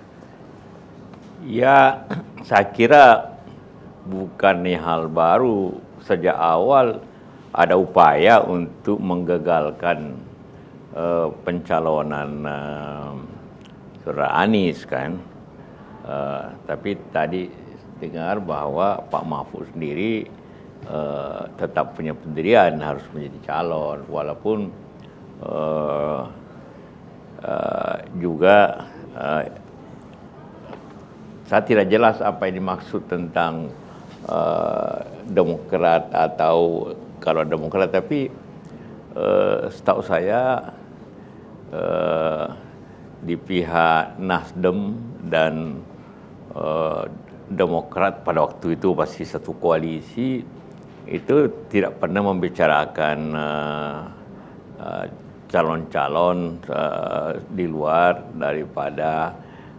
Ya, saya kira bukan hal baru. Sejak awal ada upaya untuk menggagalkan pencalonan Saudara Anies kan. Tapi tadi dengar bahwa Pak Mahfud sendiri tetap punya pendirian harus menjadi calon, walaupun juga saya tidak jelas apa yang dimaksud tentang Demokrat atau kalau Demokrat, tapi setahu saya di pihak Nasdem dan Demokrat pada waktu itu masih satu koalisi, itu tidak pernah membicarakan calon-calon di luar daripada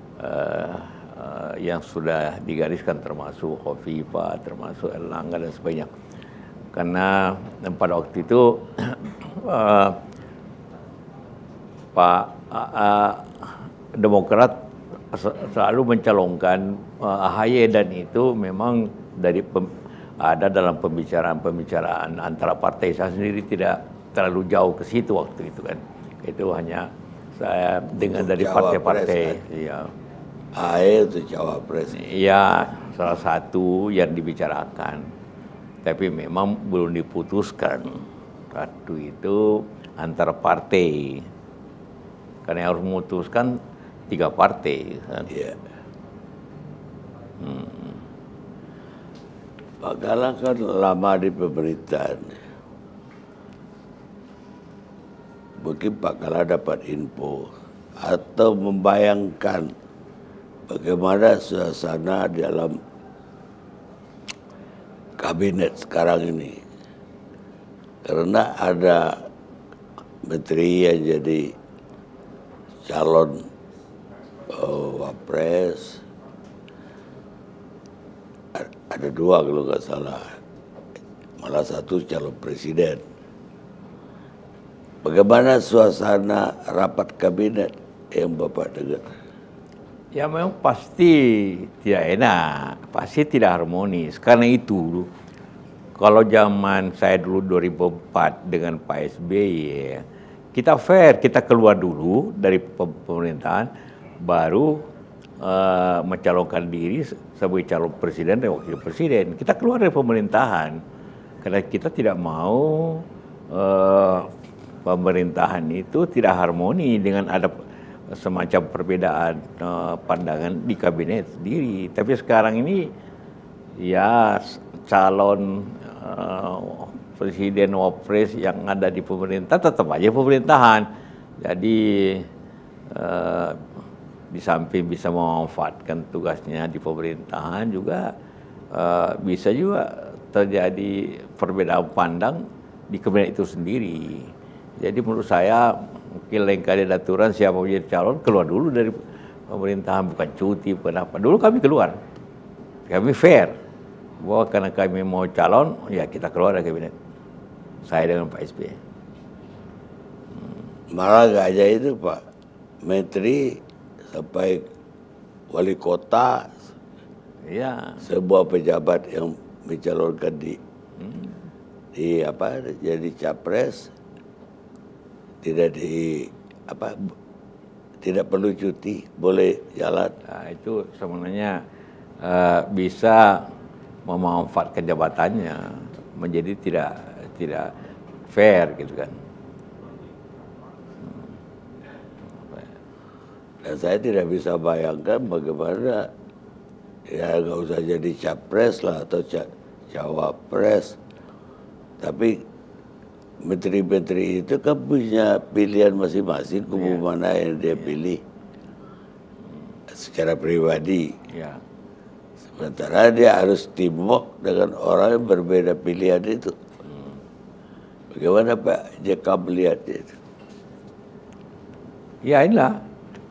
yang sudah digariskan, termasuk Khofifah, termasuk Erlangga dan sebagainya. Karena pada waktu itu Pak Demokrat selalu mencalonkan AHY, dan itu memang ada dalam pembicaraan antara partai. Saya sendiri tidak terlalu jauh ke situ waktu itu kan. Itu hanya saya dengar dari partai-partai. Iya. AHY itu cawapres. Iya, salah satu yang dibicarakan. Tapi memang belum diputuskan. Waktu itu antara partai. Karena yang harus memutuskan 3 partai. Kan? Iya. Pak Kala kan lama di pemerintahan. Mungkin Pak Kala dapat info atau membayangkan bagaimana suasana dalam kabinet sekarang ini. Karena ada menteri yang jadi calon wapres, ada 2 kalau nggak salah, malah 1 calon presiden. Bagaimana suasana rapat kabinet yang Bapak dengar? Ya memang pasti tidak enak, pasti tidak harmonis. Karena itu, kalau zaman saya dulu 2004 dengan Pak SBY, kita fair, kita keluar dulu dari pemerintahan, baru mencalonkan diri sebagai calon presiden dan wakil presiden. Kita keluar dari pemerintahan, karena kita tidak mau pemerintahan itu tidak harmoni dengan ada semacam perbedaan pandangan di kabinet sendiri. Tapi sekarang ini ya calon presiden wapres yang ada di pemerintah tetap aja pemerintahan. Jadi di samping bisa memanfaatkan tugasnya di pemerintahan, juga bisa juga terjadi perbedaan pandang di kabinet itu sendiri. Jadi menurut saya mungkin lain kali ada aturan siapa menjadi calon keluar dulu dari pemerintahan, bukan cuti, kenapa? Dulu kami keluar, kami fair bahwa karena kami mau calon, ya kita keluar dari kabinet. Saya dengan Pak SBY. Malah gak aja itu Pak, menteri sampai wali kota, Ya. sebuah pejabat yang mencalonkan di jadi capres tidak perlu cuti, boleh jalan. Nah, itu sebenarnya bisa memanfaatkan jabatannya menjadi tidak fair gitu kan. Dan saya tidak bisa bayangkan bagaimana, ya nggak usah jadi capres lah atau cawapres, tapi menteri-menteri itu kan punya pilihan masing-masing, kubu mana yang dia pilih secara pribadi. Ya. Sementara dia harus teamwork dengan orang yang berbeda pilihan itu. Bagaimana Pak JK melihat itu? Ya inilah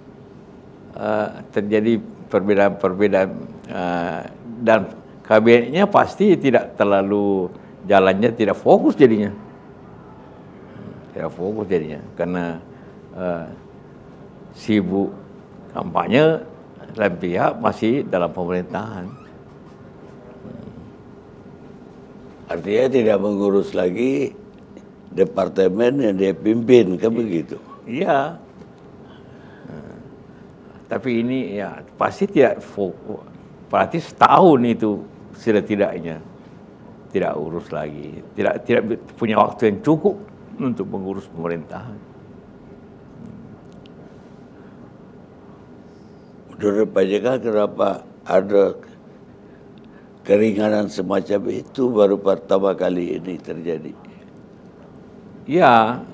terjadi perbedaan-perbedaan dan kabinetnya pasti tidak terlalu jalannya tidak fokus jadinya. Tidak fokus jadinya karena sibuk kampanye dan pihak masih dalam pemerintahan. Artinya tidak mengurus lagi departemen yang dia pimpin, kan begitu? Iya. Tapi ini ya pasti tidak fokus. Berarti setahun itu sudah tidak urus lagi, tidak punya waktu yang cukup untuk mengurus pemerintahan. Menurut Pak JK kenapa ada keringanan semacam itu baru pertama kali ini terjadi? Ya,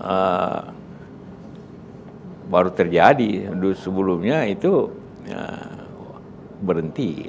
baru terjadi. Sebelumnya itu berhenti.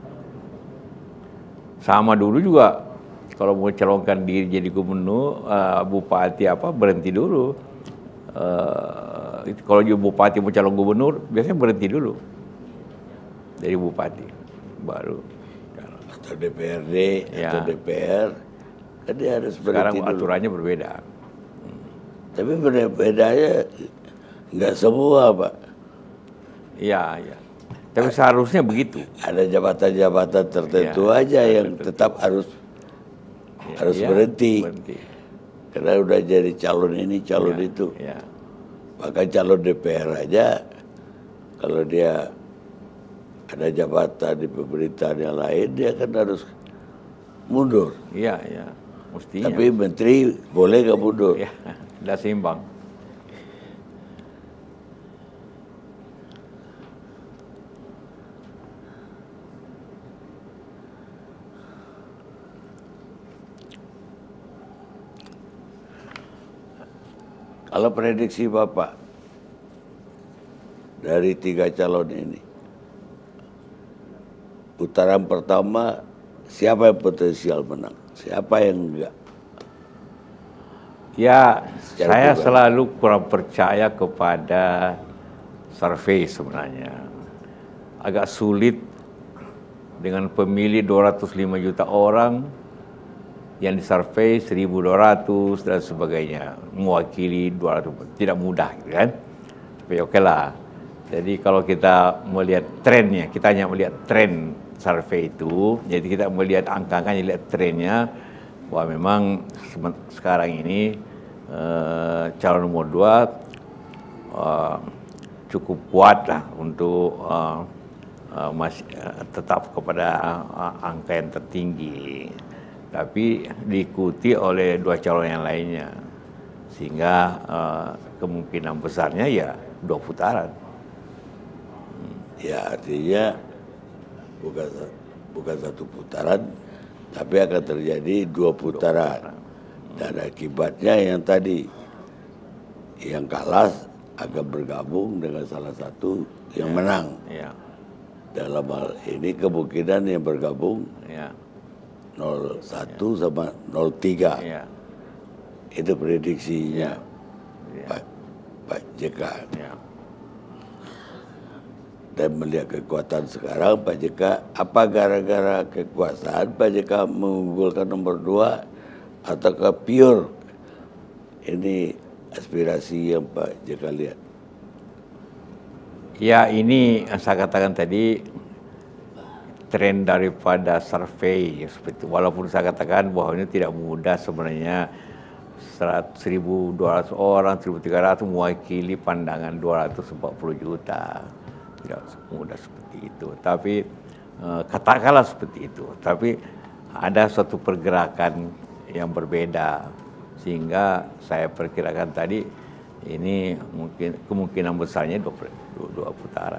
Sama dulu juga kalau mau calonkan diri jadi gubernur, bupati apa berhenti dulu. Kalau jadi bupati mau calon gubernur biasanya berhenti dulu dari bupati baru. Atau DPRD Ya. atau DPR, kan dia harus Sekarang berhenti dulu. aturannya berbeda. Tapi bedanya nggak semua Pak. Iya, iya. Tapi seharusnya begitu. Ada jabatan-jabatan tertentu Ya, aja yang tetap harus Ya, berhenti. berhenti. Karena udah jadi calon ini, calon Ya, itu. ya. Bahkan calon DPR aja, kalau dia ada jabatan di pemerintahan yang lain, dia kan harus mundur. Iya, iya. Mestinya. Tapi menteri boleh nggak mundur? Ya, sudah seimbang. Kalau prediksi Bapak dari 3 calon ini, putaran pertama siapa yang potensial menang, siapa yang enggak? Ya, Secara saya pribadi. selalu kurang percaya kepada survei sebenarnya. Agak sulit dengan pemilih 205 juta orang yang disurvei 1.200 dan sebagainya, mewakili 200, tidak mudah gitu kan. Tapi oke lah. Jadi kalau kita melihat trennya, kita hanya melihat tren survei itu, jadi kita melihat angka-angkanya, lihat trennya, bahwa memang sekarang ini calon nomor 2 cukup kuat lah untuk masih tetap kepada angka yang tertinggi, tapi diikuti oleh 2 calon yang lainnya, sehingga kemungkinan besarnya ya 2 putaran. Ya artinya bukan 1 putaran, tapi akan terjadi 2 putaran. Dan akibatnya yang tadi, yang kalah akan bergabung dengan salah satu yang menang. Ya, Dalam hal ini kemungkinan yang bergabung ya, 01 sama 03. ya, Itu prediksinya ya, Pak JK. ya. Dan melihat kekuatan sekarang Pak JK, apa gara-gara kekuasaan Pak JK mengunggulkan nomor 2 atau ke pure ini aspirasi yang Pak JK lihat? Ya, ini saya katakan tadi tren daripada survei seperti itu. Walaupun saya katakan bahwa ini tidak mudah sebenarnya, 1.200 orang, 1.300 mewakili pandangan 240 juta. Tidak mudah seperti itu. Tapi katakanlah seperti itu. Tapi ada suatu pergerakan yang berbeda, sehingga saya perkirakan tadi ini mungkin kemungkinan besarnya 2 putaran.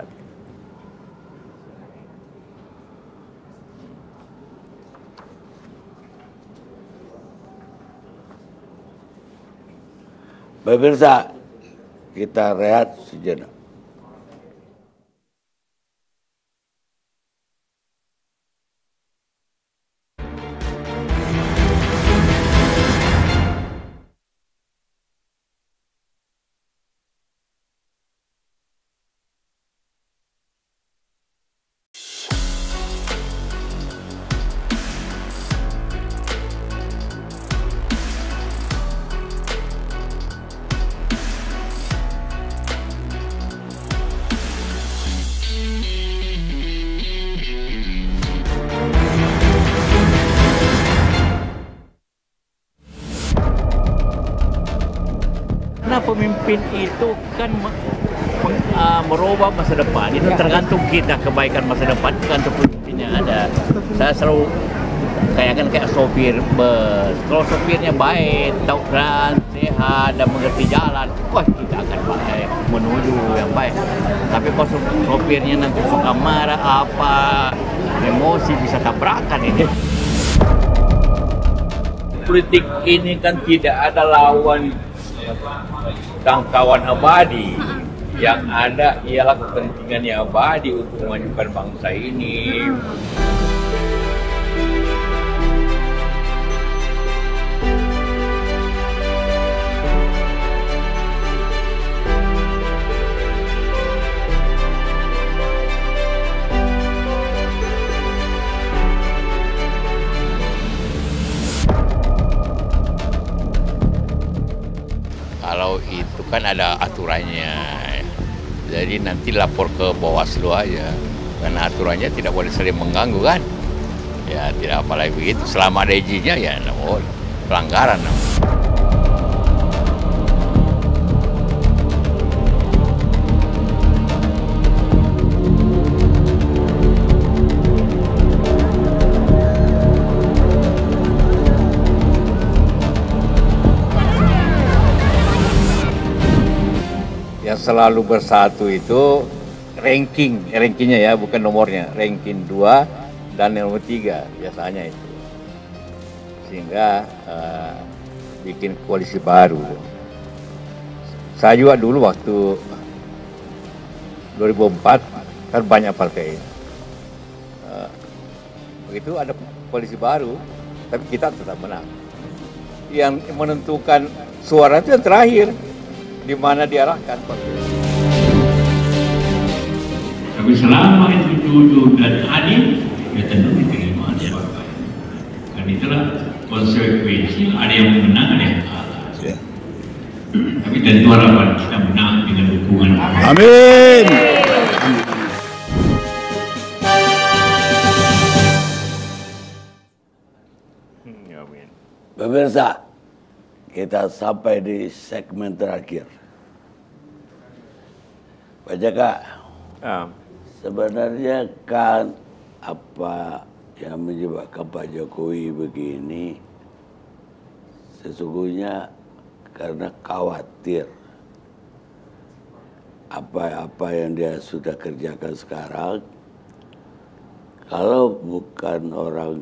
Pemirsa, kita rehat sejenak. Nah, pemimpin itu kan merubah masa depan. Itu tergantung kita, kebaikan masa depan tergantung pemimpinnya ada. Saya selalu kayak sopir bus. Kalau sopirnya baik, tahu keran, sehat dan mengerti jalan, wah kita akan baik menuju yang baik. Tapi kalau sopirnya nanti suka marah apa, emosi bisa tabrakan ini. Politik ini kan tidak ada lawan dan kawan abadi. Yang ada ialah kepentingan yang abadi untuk memajukan bangsa ini. Kalau itu kan ada aturannya, jadi nanti lapor ke Bawaslu aja, karena aturannya tidak boleh saling mengganggu kan, ya tidak apalagi begitu. Selama ada izinnya ya pelanggaran. Yang selalu bersatu itu rankingnya ya, bukan nomornya, ranking 2 dan nomor 3 biasanya itu, sehingga bikin koalisi baru. Saya juga dulu waktu 2004 kan banyak partai, begitu ada koalisi baru, tapi kita tetap menang. Yang menentukan suara itu yang terakhir, di mana diarahkan. Tapi selama itu jujur dan adil, ya tentu diterima oleh partai. Dan itulah konsekuensi, ada yang menang, ada yang kalah. Ya. Tapi tentu harapan kita menang dengan dukungan. Amin. Pemirsa, kita sampai di segmen terakhir. Pak Jaka, sebenarnya kan apa yang menyebabkan Pak Jokowi begini sesungguhnya karena khawatir apa yang dia sudah kerjakan sekarang, kalau bukan orang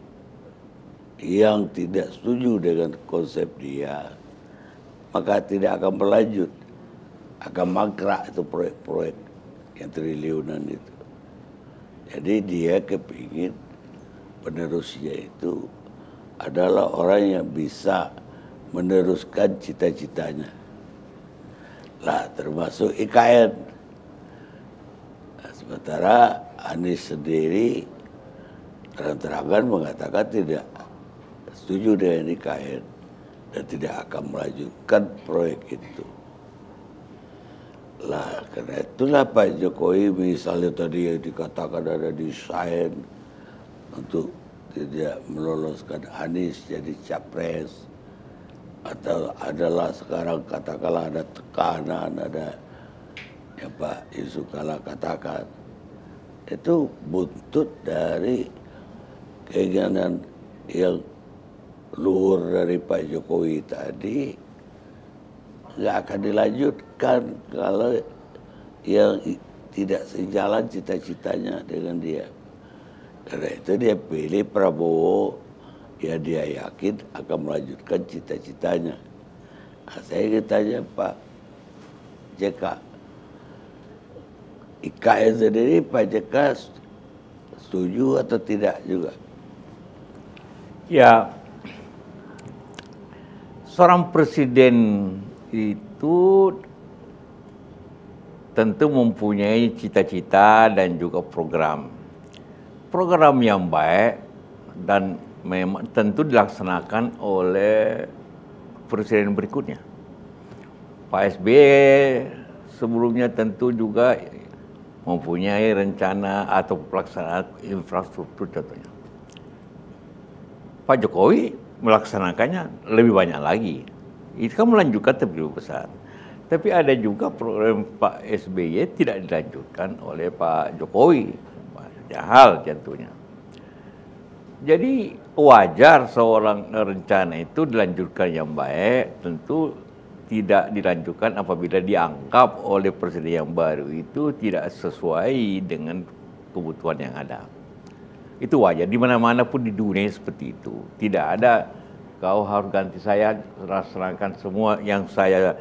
yang tidak setuju dengan konsep dia, maka tidak akan berlanjut, akan mangkrak itu proyek-proyek yang triliunan itu. Jadi dia kepingin penerusnya itu adalah orang yang bisa meneruskan cita-citanya. Lah termasuk IKN. Nah, sementara Anies sendiri terang-terangan mengatakan tidak setuju dengan IKN dan tidak akan melanjutkan proyek itu. Lah karena itulah Pak Jokowi misalnya tadi yang dikatakan ada desain untuk tidak meloloskan Anies jadi capres, atau adalah sekarang katakanlah ada tekanan, ada yang Pak Yusuf Kala katakan, itu buntut dari keinginan yang luhur dari Pak Jokowi tadi, nggak akan dilanjutkan kalau yang tidak sejalan cita-citanya dengan dia. Karena itu dia pilih Prabowo, ya dia yakin akan melanjutkan cita-citanya. Nah, saya ingin tanya Pak JK, IKN sendiri Pak JK setuju atau tidak juga? Ya, seorang presiden itu tentu mempunyai cita-cita dan juga program yang baik dan memang tentu dilaksanakan oleh presiden berikutnya. Pak SBY sebelumnya tentu juga mempunyai rencana atau pelaksanaan infrastruktur contohnya. Pak Jokowi melaksanakannya lebih banyak lagi. Itu kan melanjutkan tapi lebih besar. Tapi ada juga program Pak SBY tidak dilanjutkan oleh Pak Jokowi. Banyak hal tentunya. Jadi wajar seorang rencana itu dilanjutkan yang baik, tentu tidak dilanjutkan apabila dianggap oleh presiden yang baru itu tidak sesuai dengan kebutuhan yang ada. Itu wajar, di mana-mana pun di dunia seperti itu. Tidak ada kau harus ganti saya, serahkan semua yang saya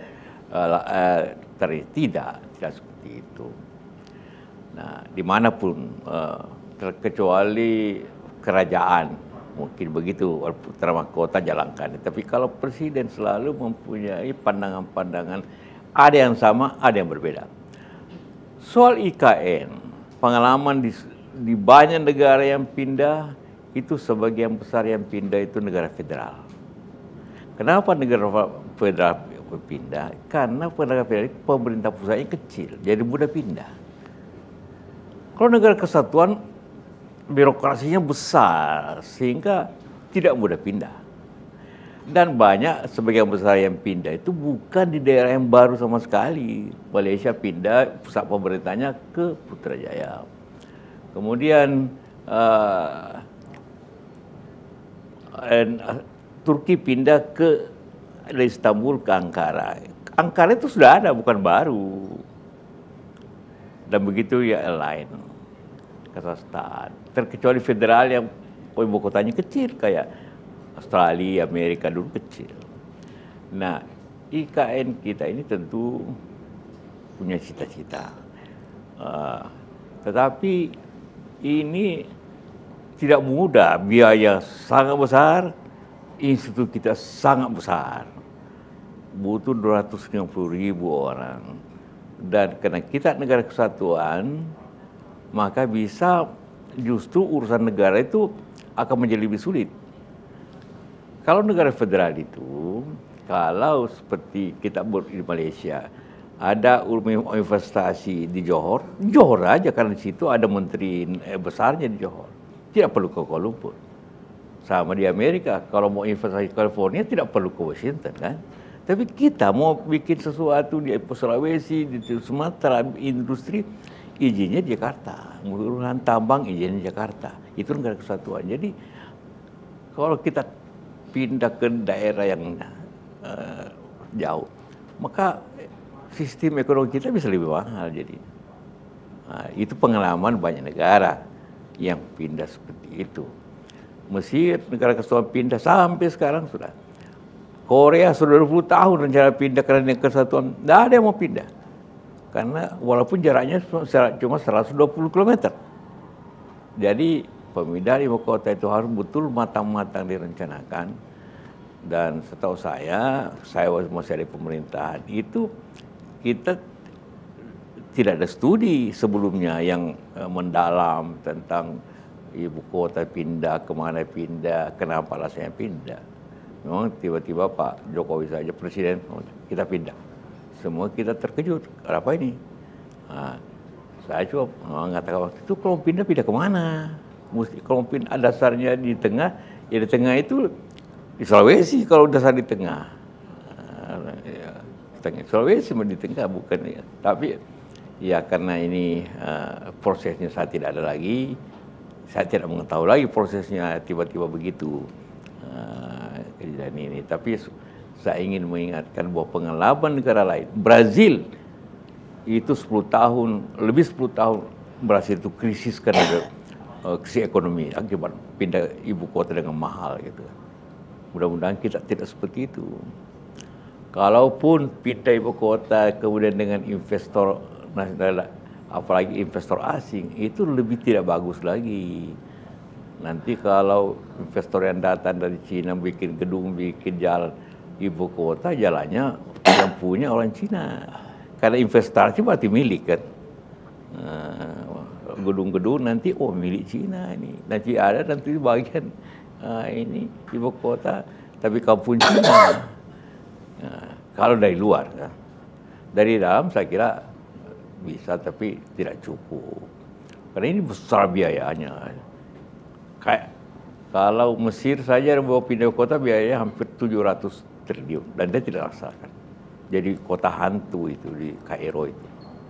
tidak seperti itu. Nah, dimanapun kecuali kerajaan mungkin begitu, putra mahkota jalankan. Tapi kalau presiden selalu mempunyai pandangan-pandangan, ada yang sama, ada yang berbeda. Soal IKN, pengalaman di banyak negara yang pindah, itu sebagian besar yang pindah itu negara federal. Kenapa negara federal pindah? Karena negara federal pemerintah pusatnya kecil, jadi mudah pindah. Kalau negara kesatuan, birokrasinya besar, sehingga tidak mudah pindah. Dan banyak, sebagian besar yang pindah itu bukan di daerah yang baru sama sekali. Malaysia pindah pusat pemerintahnya ke Putrajaya. Kemudian Turki pindah dari Istanbul ke Ankara. Ankara itu sudah ada, bukan baru. Dan begitu ya lain. Kazakhstan. Terkecuali federal yang ibu kotanya kecil, kayak Australia, Amerika dulu kecil. Nah, IKN kita ini tentu punya cita-cita. Tetapi ini tidak mudah, biaya sangat besar, institut kita sangat besar. Butuh 250.000 orang. Dan karena kita negara kesatuan, maka bisa justru urusan negara itu akan menjadi lebih sulit. Kalau negara federal itu, kalau seperti kita di Malaysia, ada investasi di Johor, Johor aja karena di situ ada menteri besarnya di Johor. Tidak perlu ke Kuala Lumpur. Sama di Amerika, kalau mau investasi di California tidak perlu ke Washington kan. Tapi kita mau bikin sesuatu di Sulawesi, di Sumatera, industri, izinnya di Jakarta. Urusan tambang izinnya Jakarta. Itu negara kesatuan. Jadi kalau kita pindah ke daerah yang jauh, maka sistem ekonomi kita bisa lebih mahal. Jadi itu pengalaman banyak negara yang pindah seperti itu. Mesir, negara kesatuan pindah sampai sekarang sudah. Korea sudah 20 tahun rencana pindah karena kesatuan. Tidak ada yang mau pindah. Karena walaupun jaraknya cuma 120 km. Jadi pemindahan ibu kota itu harus betul matang-matang direncanakan. Dan setahu saya masih ada pemerintahan, itu kita tidak ada studi sebelumnya yang mendalam tentang ibu kota pindah, kemana pindah, kenapa alasannya pindah. Memang tiba-tiba Pak Jokowi saja presiden, kita pindah. Semua kita terkejut, apa ini? Saya coba mengatakan waktu itu kalau pindah kemana? Mesti kalau pindah dasarnya di tengah, ya di tengah itu di Sulawesi kalau dasar di tengah. Sulawesi di tengah bukan ya. Tapi ya karena ini prosesnya saya tidak ada lagi, saya tidak mengetahui lagi prosesnya tiba-tiba begitu. Kejadian ini, tapi saya ingin mengingatkan bahwa pengalaman negara lain, Brazil itu 10 tahun, lebih 10 tahun Brazil itu krisis karena krisis ekonomi akibat pindah ibu kota dengan mahal gitu. Mudah-mudahan kita tidak seperti itu. Kalaupun pindah ibu kota kemudian dengan investor nasional, apalagi investor asing, itu lebih tidak bagus lagi. Nanti kalau investor yang datang dari Cina bikin gedung, bikin jalan ibu kota, jalannya yang punya orang Cina. Karena investasi berarti milik kan. Gedung-gedung nanti milik Cina ini. Nanti ada nanti bagian ini ibu kota, tapi kampung Cina. Kalau dari luar, dari dalam saya kira bisa, tapi tidak cukup. Karena ini besar biayanya. Kayak kalau Mesir saja mau pindah kota biayanya hampir 700 triliun dan dia tidak laksanakan. Jadi kota hantu itu di Kairo itu.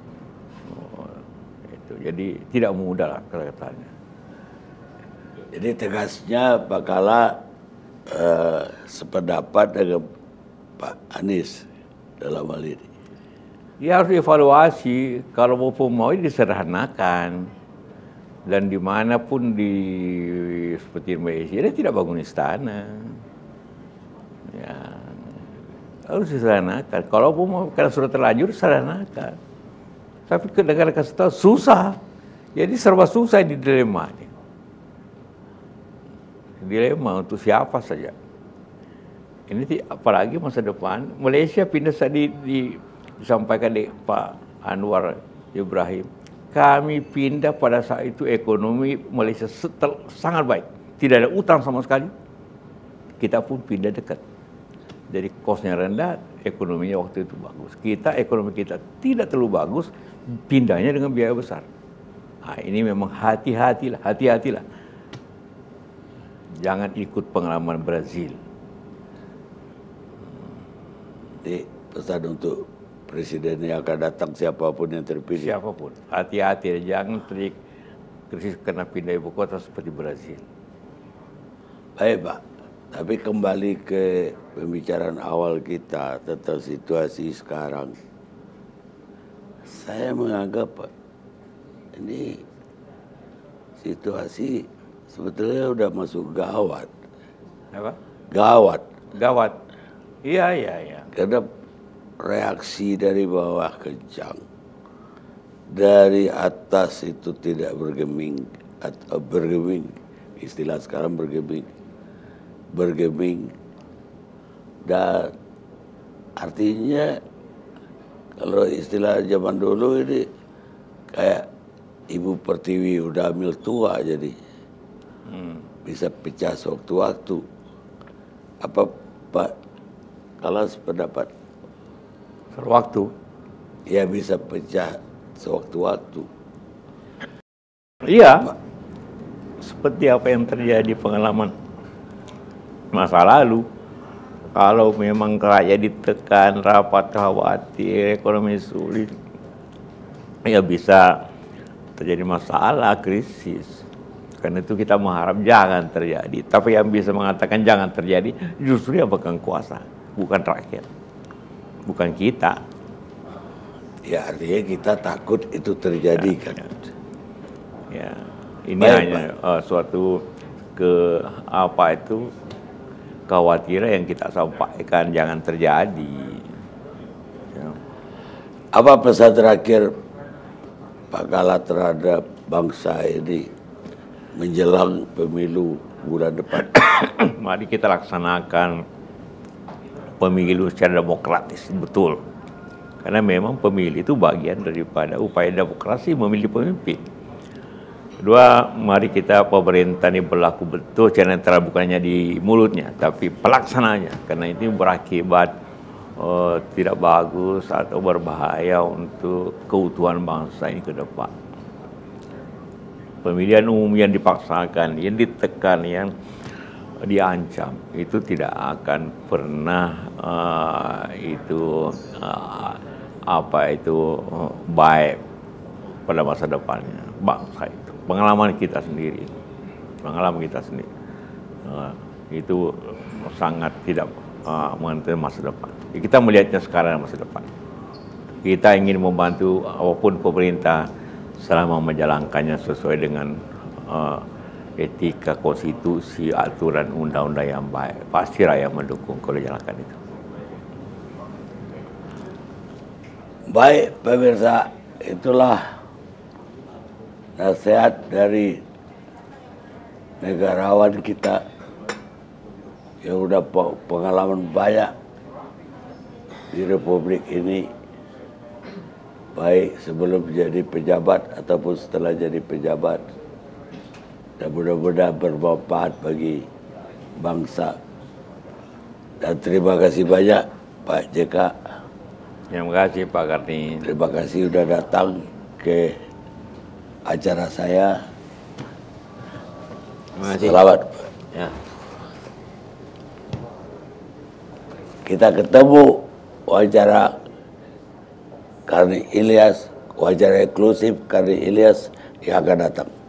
Jadi tidak mudah lah kelihatannya. Jadi tegasnya Pak Kala sependapat dengan Pak Anies dalam hal ini. Ya harus evaluasi, kalau mau disederhanakan. Dan dimanapun seperti Malaysia, dia tidak bangun istana. Ya, harus disederhanakan. Kalau mau, karena sudah terlanjur, sederhanakan. Tapi ke negara kasih tahu susah. Jadi serba susah di dilema ini. Dilema untuk siapa saja. Ini apalagi masa depan, Malaysia pindah tadi disampaikan di Pak Anwar Ibrahim. Kami pindah pada saat itu ekonomi Malaysia sangat baik. Tidak ada utang sama sekali. Kita pun pindah dekat. Jadi kosnya rendah, ekonominya waktu itu bagus. Ekonomi kita tidak terlalu bagus, pindahnya dengan biaya besar. Nah, ini memang hati-hatilah. Jangan ikut pengalaman Brazil. Ini pesan untuk presiden yang akan datang, siapapun yang terpilih. Siapapun, hati-hati, jangan terjadi krisis kena pindah ibu kota seperti Brazil. Baik Pak, tapi kembali ke pembicaraan awal kita tentang situasi sekarang. Saya menganggap Pak, ini situasi sebetulnya udah masuk gawat. Apa? Gawat. Iya. Karena reaksi dari bawah kencang, dari atas itu tidak bergeming, atau bergeming, istilah sekarang bergeming, dan artinya kalau istilah zaman dulu ini kayak Ibu Pertiwi udah hamil tua, jadi bisa pecah sewaktu-waktu. Apa Pak Kala sependapat? Waktu. Ya bisa pecah sewaktu-waktu. Iya. Seperti apa yang terjadi pengalaman masa lalu. Kalau memang rakyat ditekan, rapat khawatir, ekonomi sulit, ya bisa terjadi masalah, krisis. Karena itu kita mengharap jangan terjadi. Tapi yang bisa mengatakan jangan terjadi justru yang pegang kuasa, bukan rakyat. Bukan kita. Ya artinya kita takut itu terjadi kan. Ya, ini Baik, hanya suatu kekhawatiran yang kita sampaikan jangan terjadi. Ya. Apa pesan terakhir Pak Kala terhadap bangsa ini menjelang pemilu bulan depan? Mari kita laksanakan pemilu secara demokratis, betul. Karena memang pemilu itu bagian daripada upaya demokrasi memilih pemimpin. Kedua, mari kita pemerintah ini berlaku betul, jangan netral bukannya di mulutnya, tapi pelaksananya. Karena itu berakibat tidak bagus atau berbahaya untuk keutuhan bangsa ini ke depan. Pemilihan umum yang dipaksakan, yang ditekan, yang diancam itu tidak akan pernah baik pada masa depannya bangsa itu. Pengalaman kita sendiri itu sangat tidak menentukan masa depan. Kita melihatnya sekarang masa depan. Kita ingin membantu apapun pemerintah selama menjalankannya sesuai dengan etika, konstitusi, aturan undang-undang yang baik. Pasti rakyat mendukung kalau jalankan itu. Baik pemirsa, itulah nasihat dari negarawan kita yang udah pengalaman banyak di Republik ini, baik sebelum jadi pejabat ataupun setelah jadi pejabat. Dan mudah-mudahan bermanfaat bagi bangsa. Dan terima kasih banyak Pak JK. Terima kasih Pak Karni. Terima kasih sudah datang ke acara saya. Terima kasih. Selamat. Ya. kita ketemu wawancara Karni Ilyas, wawancara eksklusif Karni Ilyas yang akan datang.